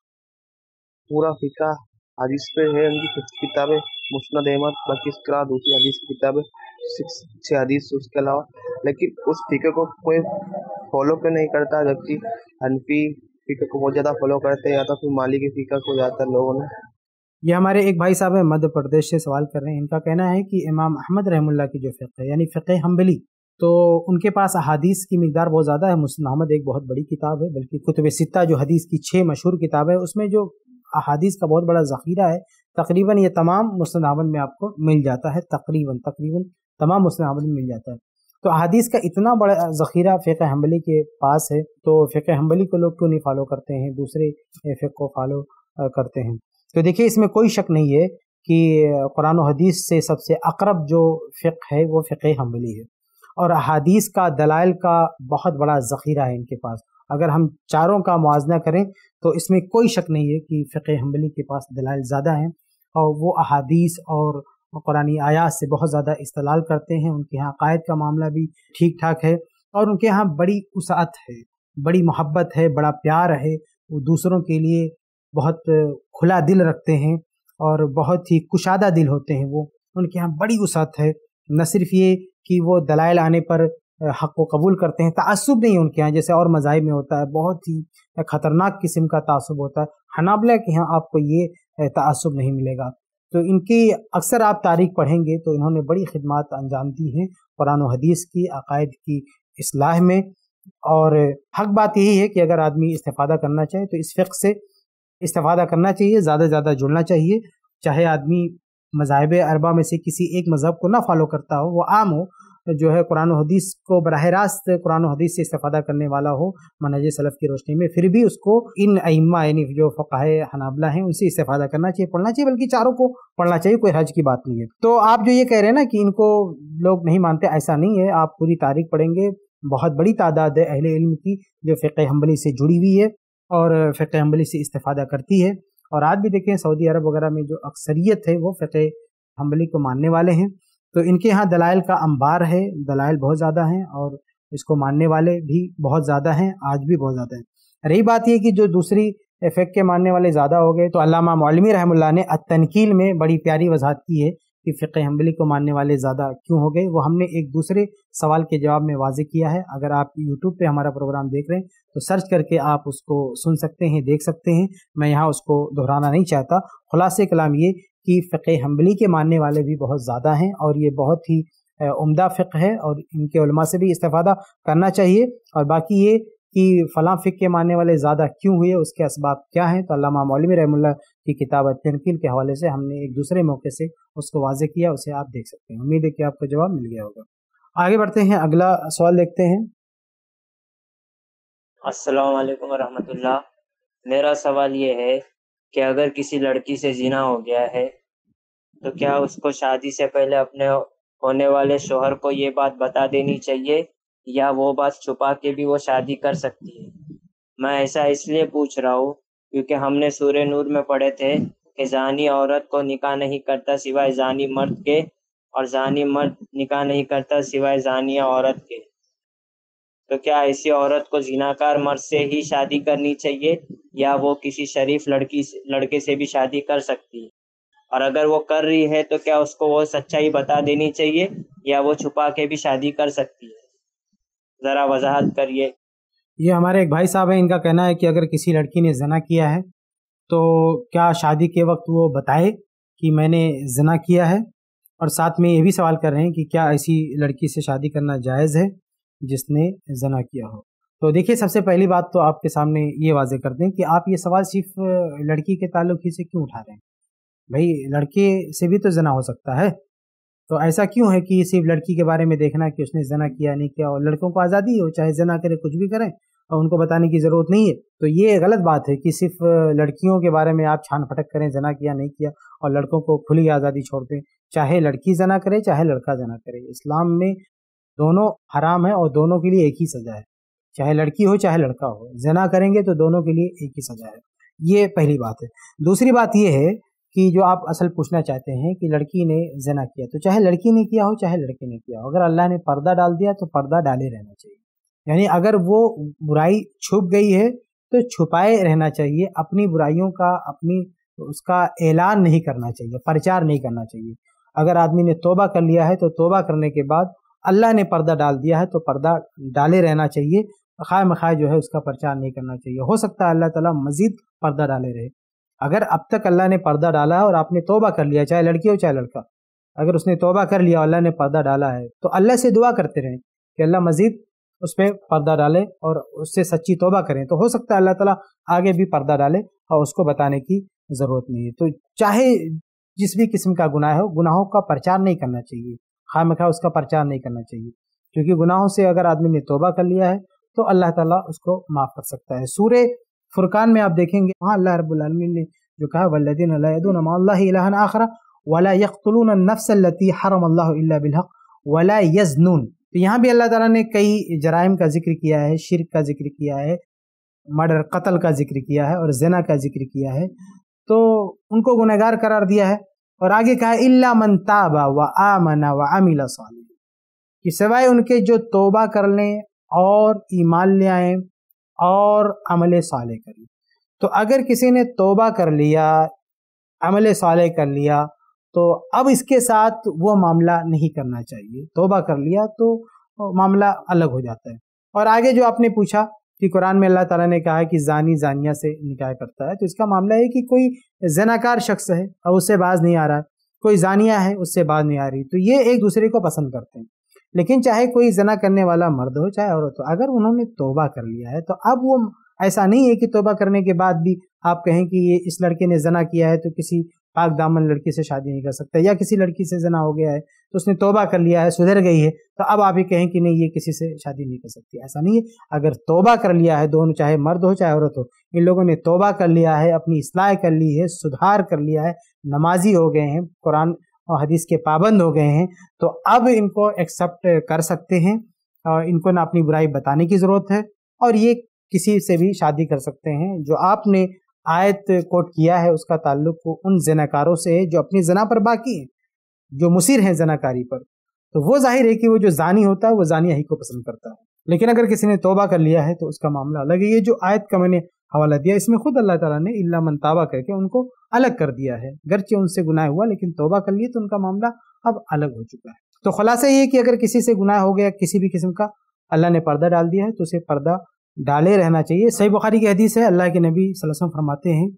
पूरा फ़िक़्ह हदीस पे है। उनकी कुछ किताबें मुस्नद अहमद, बाकी इसके अलावा दूसरी हदीस की किताबें 6 हदीस उसके अलावा, लेकिन उस फ़िक़्ह को कोई फॉलो क्यों नहीं करता, जबकि हनफी फ़िक़्ह को बहुत ज़्यादा फॉलो करते हैं, या तो फिर मालिकी फ़िक़्ह को ज़्यादातर लोगों ने।
ये हमारे एक भाई साहब हैं मध्य प्रदेश से सवाल कर रहे हैं। इनका कहना है कि इमाम अहमद रहमुल्लाह की जो फ़िक़्ह है, यानी फ़िक़्ह हम्बली, तो उनके पास अहादीस की मिक़दार बहुत ज़्यादा है। मुस्नद अहमद एक बहुत बड़ी किताब है, बल्कि कुतुब सित्ता जो हदीस की 6 मशहूर किताब है, उसमें जो अहादीस का बहुत बड़ा ज़ख़ीरा है, तकरीबन ये तमाम मुस्नद अहमद में आपको मिल जाता है। तकरीबन तमाम मुस्नद अहमद में मिल जाता है। تو احادیث کا اتنا بڑا ذخیرہ فقہ حنبلی کے پاس ہے، تو فقہ حنبلی کو لوگ کیوں نہیں فالو کرتے ہیں، دوسرے فقہ کو فالو کرتے ہیں؟ تو دیکھیے اس میں کوئی شک نہیں ہے کہ قرآن و حدیث سے سب سے اقرب جو فقہ ہے وہ فقہ حنبلی ہے، اور احادیث کا دلائل کا بہت بڑا ذخیرہ ہے ان کے پاس۔ اگر ہم چاروں کا موازنہ کریں تو اس میں کوئی شک نہیں ہے کہ فقہ حنبلی کے پاس دلائل زیادہ ہیں، اور وہ احادیث اور قرآنی آیات سے بہت زیادہ استدلال کرتے ہیں۔ ان کے ہاں عقائد کا معاملہ بھی ٹھیک ٹھاک ہے، اور ان کے ہاں بڑی وسعت ہے، بڑی محبت ہے، بڑا پیار ہے، وہ دوسروں کے لیے بہت کھلا دل رکھتے ہیں اور بہت ہی کشادہ دل ہوتے ہیں۔ وہ ان کے ہاں بڑی وسعت ہے، نہ صرف یہ کہ وہ دلائل آنے پر حق کو قبول کرتے ہیں، تعصب نہیں ان کے ہاں جیسے اور مذاہب میں ہوتا ہے، بہت ہی خطرناک قسم کا تعصب ہوتا ہے۔ حنابلہ کے ہاں آپ کو یہ تعصب نہیں ملے گا۔ تو ان کی اکثر آپ تاریخ پڑھیں گے تو انہوں نے بڑی خدمات انجام دی ہیں قرآن و حدیث کی، عقائد کی اصلاح میں، اور حق بات یہی ہے کہ اگر آدمی استفادہ کرنا چاہے تو اس فقہ سے استفادہ کرنا چاہیے، زیادہ سے زیادہ جڑنا چاہیے، چاہے آدمی مذاہب اربعہ میں سے کسی ایک مذہب کو نہ فالو کرتا ہو، وہ عام ہو، جو ہے قرآن و حدیث کو براہ راست قرآن و حدیث سے استفادہ کرنے والا ہو منہج سلف کی روشنی میں، پھر بھی اس کو ان ائمہ یعنی جو فقہائے حنابلہ ہیں ان سے استفادہ کرنا چاہیے، پڑھنا چاہیے، بلکہ چاروں کو پڑھنا چاہیے، کوئی حرج کی بات نہیں ہے۔ تو آپ جو یہ کہہ رہے ہیں نا کہ ان کو لوگ نہیں مانتے، ایسا نہیں ہے۔ آپ پوری تاریخ پڑھیں گے، بہت بڑی تعداد ہے اہل علم کی جو فقہ حنبلی سے جڑی ہوئی ہے اور فقہ حنبلی سے استفادہ کرتی ہے، اور آج بھی دیکھیں سعودی عرب وغیرہ میں جو اکثریت ہے وہ فقہ حنبلی کو ماننے والے ہیں، تو ان کے ہاں دلائل کا انبار ہے، دلائل بہت زیادہ ہیں، اور اس کو ماننے والے بھی بہت زیادہ ہیں، آج بھی بہت زیادہ ہیں۔ رہی بات یہ کہ جو دوسری فقہ کے ماننے والے زیادہ ہو گئے، تو علامہ معلمی رحمہ اللہ نے التنکیل میں بڑی پیاری وضاحت کی ہے کہ فقہ حنبلی کو ماننے والے زیادہ کیوں ہو گئے۔ وہ ہم نے ایک دوسرے سوال کے جواب میں واضح کیا ہے، اگر آپ یوٹیوب پہ ہمارا پروگرام دیکھ رہے ہیں تو سرچ کر کے آپ اس کو سن سکتے ہیں، دیکھ سکتے ہیں، میں یہاں اس کو دہرانا نہیں چاہتا۔ خلاصہ کلام یہ کہ فقہ حنبلی کے ماننے والے بھی بہت زیادہ ہیں، اور یہ بہت ہی عمدہ فقہ ہے، اور ان کے علماء سے بھی استفادہ کرنا چاہیے۔ اور باقی یہ کہ فلاں فقہ کے ماننے والے زیادہ کیوں ہوئے، اس کے اسباب کیا ہیں، تو علامہ مولوی رحمہ اللہ کی کتاب التنکیل کے حوالے سے ہم نے ایک دوسرے موقع سے اس کو واضح کیا، اسے آپ دیکھ سکتے ہیں۔ امید ہے کہ آپ کو جواب مل گیا ہوگا۔ آگے بڑھتے ہیں، اگلا سوال دیکھتے ہیں۔
السلام علیکم ورحمۃ اللہ۔ میرا سوال یہ ہے کہ اگر کسی لڑکی سے زنا ہو گیا ہے تو کیا اس کو شادی سے پہلے اپنے ہونے والے شوہر کو یہ بات بتا دینی چاہیے، یا وہ بات چھپا کے بھی وہ شادی کر سکتی ہے؟ میں ایسا اس لیے پوچھ رہا ہوں کیونکہ ہم نے سورہ نور میں پڑھے تھے کہ زانی عورت کو نکاح نہیں کرتا سوائے زانی مرد کے، اور زانی مرد نکاح نہیں کرتا سوائے زانیہ عورت کے۔ تو کیا ایسی عورت کو زناکار مرد سے ہی شادی کرنی چاہیے، یا وہ کسی شریف لڑکے سے بھی شادی کر سکتی ہے؟ اور اگر وہ کر رہی ہے تو کیا اس کو وہ سچائی بتا دینی چاہیے، یا وہ چھپا کے بھی شادی کر سکتی ہے؟ ذرا وضاحت کریے۔
یہ ہمارے ایک بھائی صاحب ہیں، ان کا کہنا ہے کہ اگر کسی لڑکی نے زنا کیا ہے تو کیا شادی کے وقت وہ بتائے کہ میں نے زنا کیا ہے، اور ساتھ میں یہ بھی سوال کر رہے ہیں کہ کیا ایسی لڑکی سے شادی کرنا جائز ہے جس نے زنا کیا ہو۔ تو دیکھیے، سب سے پہلی بات تو آپ کے سامنے یہ واضح کر دیں کہ آپ یہ سوال صرف لڑکی کے تعلق ہی سے کیوں اٹھا رہے ہیں؟ بھائی لڑکے سے بھی تو زنا ہو سکتا ہے، تو ایسا کیوں ہے کہ صرف لڑکی کے بارے میں دیکھنا کہ اس نے زنا کیا نہیں کیا، اور لڑکوں کو آزادی ہو، چاہے زنا کرے کچھ بھی کریں، اور ان کو بتانے کی ضرورت نہیں ہے۔ تو یہ غلط بات ہے کہ صرف لڑکیوں کے بارے میں آپ چھان پھٹک کریں زنا کیا نہیں کیا، اور لڑکوں کو کھلی آزادی چھوڑ دیں، چاہے لڑکی زنا کرے چاہے لڑکا زنا کرے۔ اسلام میں دونوں حرام ہے اور دونوں کے لیے ایک ہی سزا ہے، چاہے لڑکی ہو چاہے لڑکا ہو، زنا کریں گے تو دونوں کے لیے ایک ہی سزا ہے۔ یہ پہلی بات ہے۔ دوسری بات یہ ہے کہ جو آپ اصل پوچھنا چاہتے ہیں کہ لڑکی نے زنا کیا، تو چاہے لڑکی نے کیا ہو چاہے لڑکے نے کیا ہو، اگر اللہ نے پردہ ڈال دیا تو پردہ ڈالے رہنا چاہیے۔ یعنی اگر وہ برائی چھپ گئی ہے تو چھپائے رہنا چاہیے، اپنی برائیوں کا اس کا اعلان نہیں کرنا چاہیے، پرچار نہیں کرنا چاہیے۔ اگر آدمی نے توبہ کر لیا ہے تو توبہ کرنے کے بعد اللہ نے پردہ ڈال دیا ہے تو پردہ ڈالے رہنا چاہیے، خواہ مخواہ جو ہے اس کا پرچار نہیں کرنا چاہیے۔ ہو سکتا ہے اللہ تعالیٰ مزید پردہ ڈالے رہے۔ اگر اب تک اللہ نے پردہ ڈالا ہے اور آپ نے توبہ کر لیا، چاہے لڑکی ہو چاہے لڑکا، اگر اس نے توبہ کر لیا اور اللہ نے پردہ ڈالا ہے تو اللہ سے دعا کرتے رہیں کہ اللہ مزید اس پہ پردہ ڈالے اور اس سے سچی توبہ کریں، تو ہو سکتا ہے اللہ تعالیٰ آگے بھی پردہ ڈالے اور اس کو بتانے کی ضرورت نہیں ہے۔ تو چاہے جس بھی قسم کا گناہ ہو، گناہوں کا پرچار نہیں کرنا چاہیے، خواہ مخواہ اس کا پرچار نہیں کرنا چاہیے، क्योंकि गुनाहों से अगर आदमी ने तौबा कर लिया है तो अल्लाह ताला उसको माफ़ कर सकता है। सूरे फुरकान में आप देखेंगे वहाँ अल्लाह रब्बुल आलमीन ने जो कहा वल्लज़ीना ला यदूना मअल्लाहि इलाहन आखरा वला यक़्तुलूना अन-नफ़्स अल्लती हर्रमल्लाहु इल्ला बिल-हक़ वला यज़नून। तो यहाँ भी अल्लाह ताला ने कई जराइम का जिक्र किया है, शिर्क का जिक्र किया है, मर्डर कत्ल का जिक्र किया है और ज़िना का जिक्र किया है, तो उनको गुनहगार करार दिया है। और आगे कहा इल्ला मन ताबा व आमना व अमिला सालिह, कि सिवाय उनके जो तौबा कर लें और ईमान ले आएं और अमल सालेह करें। तो अगर किसी ने तौबा कर लिया, अमल सालेह कर लिया, तो अब इसके साथ वो मामला नहीं करना चाहिए। तौबा कर लिया तो मामला अलग हो जाता है। और आगे जो आपने पूछा कि कुरान में अल्लाह ताला ने कहा है कि जानी जानिया से निकाह करता है, तो इसका मामला है कि कोई ज़नाकार शख्स है और उससे बाज नहीं आ रहा, कोई जानिया है उससे बाज नहीं आ रही, तो ये एक दूसरे को पसंद करते हैं। लेकिन चाहे कोई जना करने वाला मर्द हो चाहे औरत हो, अगर उन्होंने तौबा कर लिया है तो अब वो ऐसा नहीं है कि तौबा करने के बाद भी आप कहें कि ये इस लड़के ने जना किया है तो किसी पाक दामन लड़की से शादी नहीं कर सकता, या किसी लड़की से जना हो गया है तो उसने तौबा कर लिया है, सुधर गई है, तो अब आप ये कहें कि नहीं ये किसी से शादी नहीं कर सकती। ऐसा नहीं है। अगर तौबा कर लिया है, दोनों चाहे मर्द हो चाहे औरत हो, इन लोगों ने तौबा कर लिया है, अपनी इस्लाह कर ली है, सुधार कर लिया है, नमाजी हो गए हैं, कुरान और हदीस के पाबंद हो गए हैं, तो अब इनको एक्सेप्ट कर सकते हैं और इनको ना अपनी बुराई बताने की ज़रूरत है और ये किसी से भी शादी कर सकते हैं। जो आपने आयत कोट किया है उसका ताल्लुक उन ज़नाकारों से है जो अपनी जना पर बाकी हैं, जो मुसिर हैं ज़नाकारी पर, तो वो जाहिर है कि वो जो जानी होता है वो जानिया ही को पसंद करता है। लेकिन अगर किसी ने तौबा कर लिया है तो उसका मामला अलग है। ये जो आयत का मैंने हवाला दिया इसमें खुद अल्लाह ताला ने इल्ला मन ताबा करके उनको अलग कर दिया है, गर्चे उनसे गुनाह हुआ लेकिन तौबा कर लिए तो उनका मामला अब अलग हो चुका है। तो खुलासा ये कि अगर किसी से गुनाह हो गया किसी भी किस्म का, अल्लाह ने पर्दा डाल दिया है तो उसे पर्दा डाले रहना चाहिए। सही बुखारी की हदीस है, अल्लाह के नबी सल्लल्लाहु अलैहि वसल्लम फरमाते हैं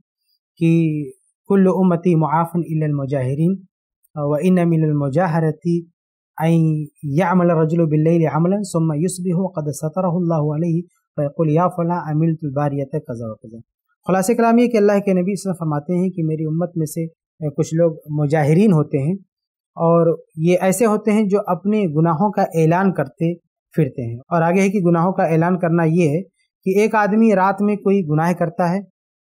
कि कुल्लु उम्मती मुआफ़न इल्लल मुजाहिरीन व इन्न मिनल मुजाहरती अन यअमल रजुलु बिल्लैलि अमलन सुम्मा युस्बिहु क़द सतरहु अल्लाहु अलैहि फ़यक़ुल या फला अमिलतुल बारियत कज़ा व कज़ा। खुलासे कलाम ये कि अल्लाह के नबी सल्लल्लाहु अलैहि वसल्लम फरमाते हैं कि मेरी उम्मत में से कुछ लोग मुजाहिरीन होते हैं और ये ऐसे होते हैं जो अपने गुनाहों का ऐलान करते फिरते हैं। और आगे है कि गुनाहों का ऐलान करना ये है कि एक आदमी रात में कोई गुनाह करता है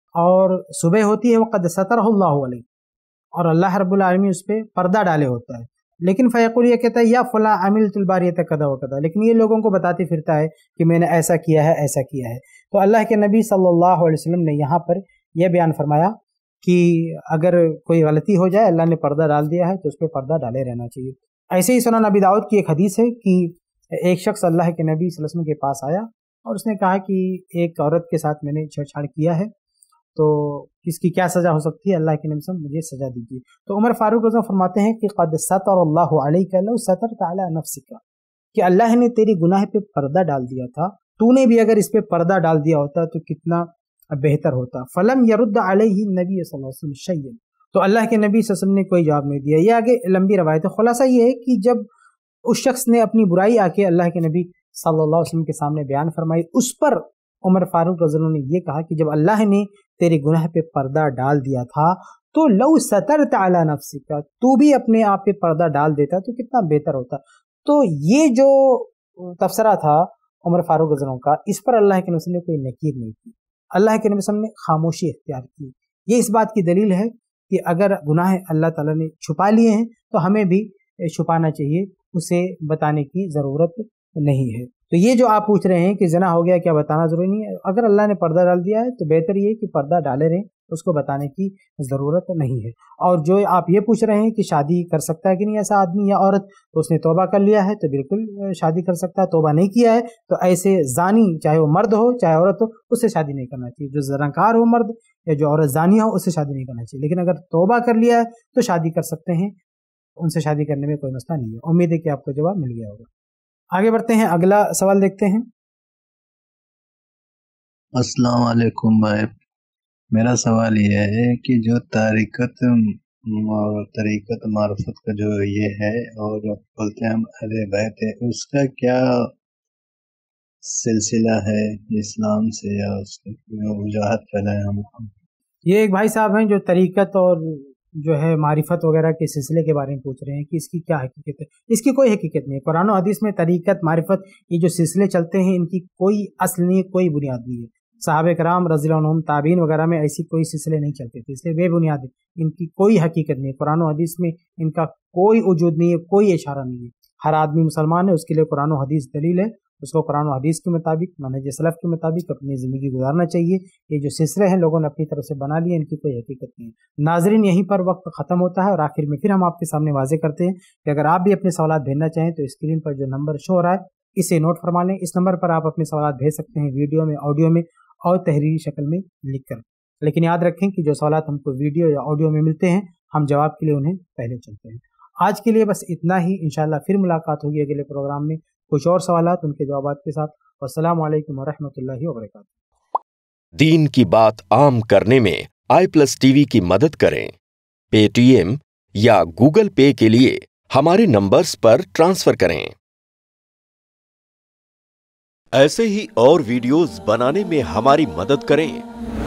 और सुबह होती है वक़द सतरहु अल्लाहु अलैहि, और अल्लाह रब्बुल आलमीन उस पर पर्दा डाले होता है, लेकिन फ़यक़ुल ये कहता है या फला अमिलतुल बारियत कज़ा व कज़ा, लेकिन ये लोगों को बताते फिरता है कि मैंने ऐसा किया है ऐसा किया है। तो अल्लाह के नबी सल्लल्लाहु अलैहि वसल्लम ने यहाँ पर यह बयान फरमाया कि अगर कोई गलती हो जाए अल्लाह ने पर्दा डाल दिया है तो उस पर पर्दा डाले रहना चाहिए। ऐसे ही सुनन नबी दाऊद की एक हदीस है कि एक शख्स अल्लाह के नबी सल्लल्लाहु अलैहि वसल्लम के पास आया और उसने कहा कि एक औरत के साथ मैंने छेड़छाड़ किया है तो इसकी क्या सज़ा हो सकती है, अल्लाह के नबी सल्लल्लाहु अलैहि वसल्लम मुझे सज़ा दीजिए। तो उमर फारूक रज़ियल्लाहु अन्हु फरमाते हैं कि क़द सतरल्लाहु अलैका लौ सतरता अला नफ्सिका, कि अल्लाह ने तेरी गुनाह पे पर्दा डाल दिया था, तूने भी अगर इस पे पर्दा डाल दिया होता तो कितना बेहतर होता। फलम यरुद्द अलैहि नबी सल्लल्लाहु अलैहि वसल्लम शैयन, तो अल्लाह के नबी सल्लल्लाहु अलैहि वसल्लम ने कोई जवाब नहीं दिया। ये आगे लंबी रवायत है। खुलासा ये है कि जब उस शख्स ने अपनी बुराई आके अल्लाह के नबी सल्लल्लाहु अलैहि वसल्लम के सामने बयान फरमाई, उस पर उमर फारूक रज़ियल्लाहु अन्हु ने ये कहा कि जब अल्लाह ने तेरे गुनाह पे पर्दा डाल दिया था तो लौ सतरता अला नफ्सिका, तू भी अपने आप पे पर्दा डाल देता तो कितना बेहतर होता। तो ये जो तफसरा था उमर फारूक रज़ियल्लाहु अन्हु का, इस पर अल्लाह के नबी ने कोई नकीर नहीं की, अल्लाह के नबी ने खामोशी इख्तियार की। ये इस बात की दलील है कि अगर गुनाह अल्लाह ताला ने छुपा लिए हैं तो हमें भी छुपाना चाहिए, उसे बताने की ज़रूरत नहीं है। तो ये जो आप पूछ रहे हैं कि जना हो गया क्या बताना ज़रूरी नहीं है, अगर अल्लाह ने पर्दा डाल दिया है तो बेहतर ये कि पर्दा डाले रहें, उसको बताने की ज़रूरत नहीं है। और जो आप ये पूछ रहे हैं कि शादी कर सकता है कि नहीं ऐसा आदमी या औरत, तो उसने तौबा कर लिया है तो बिल्कुल शादी कर सकता है, तौबा नहीं किया है तो ऐसे जानी चाहे वो मर्द हो चाहे औरत हो उससे शादी नहीं करना चाहिए। जो ज़नाकार हो मर्द या जो औरत जानी हो उससे शादी नहीं करना चाहिए, लेकिन अगर तौबा कर लिया है तो शादी कर सकते हैं, उनसे शादी करने में कोई मसला नहीं है। उम्मीद है कि आपको जवाब मिल गया होगा। आगे बढ़ते हैं, अगला सवाल देखते हैं।
अस्सलाम वालेकुम भाई, मेरा सवाल ये है कि जो तरीक़त मार्फत का जो ये है और बोलते हैं हम अहले बैत है, उसका क्या सिलसिला है इस्लाम से, या उसकी वजाहत फैलाएं हम।
ये एक भाई साहब हैं जो तरीक़त और जो है मारिफत वगैरह के सिलसिले के बारे में पूछ रहे हैं कि इसकी क्या हकीकत है। इसकी कोई हकीकत नहीं है। कुरान और हदीस में तरीक़त, मारिफत, ये जो सिलसिले चलते हैं इनकी कोई असल नहीं है, कोई बुनियाद नहीं है। सहाबे कराम रज़ियल्लाहु अन्हुम, ताबीन वगैरह में ऐसी कोई सिलसिले नहीं चलते थे, इसलिए बेबुनियाद है, इनकी कोई हकीकत नहीं है। कुरान और हदीस में इनका कोई वजूद नहीं है, कोई इशारा नहीं है। हर आदमी मुसलमान है, उसके लिए कुरान और हदीस दलील है, उसको कुरान और हदीस के मुताबिक, मनहज सलफ के मुताबिक अपनी ज़िंदगी गुजारना चाहिए। ये जो सिलसिले हैं लोगों ने अपनी तरफ से बना लिए, इनकी कोई हकीकत नहीं है। नाज़रीन, यहीं पर वक्त ख़त्म होता है और आखिर में फिर हम आपके सामने वाज़ेह करते हैं कि अगर आप भी अपने सवाल भेजना चाहें तो स्क्रीन पर जो नंबर शो हो रहा है इसे नोट फरमा लें। इस नंबर पर आप अपने सवाल भेज सकते हैं, वीडियो में, ऑडियो में और तहरीरी शक्ल में लिख कर। लेकिन याद रखें कि जो सवाल हमको वीडियो या ऑडियो में मिलते हैं हम जवाब के लिए उन्हें पहले चुनते हैं। आज के लिए बस इतना ही। इंशाल्लाह फिर मुलाकात होगी अगले प्रोग्राम में कुछ और सवालात उनके जवाबात के साथ। अस्सलामु अलैकुम वरहमतुल्लाहि वबरकातुहू।
दीन की बात आम करने में i+ TV की मदद करें। पेटीएम या गूगल पे के लिए हमारे नंबर्स पर ट्रांसफर करें। ऐसे ही और वीडियोस बनाने में हमारी मदद करें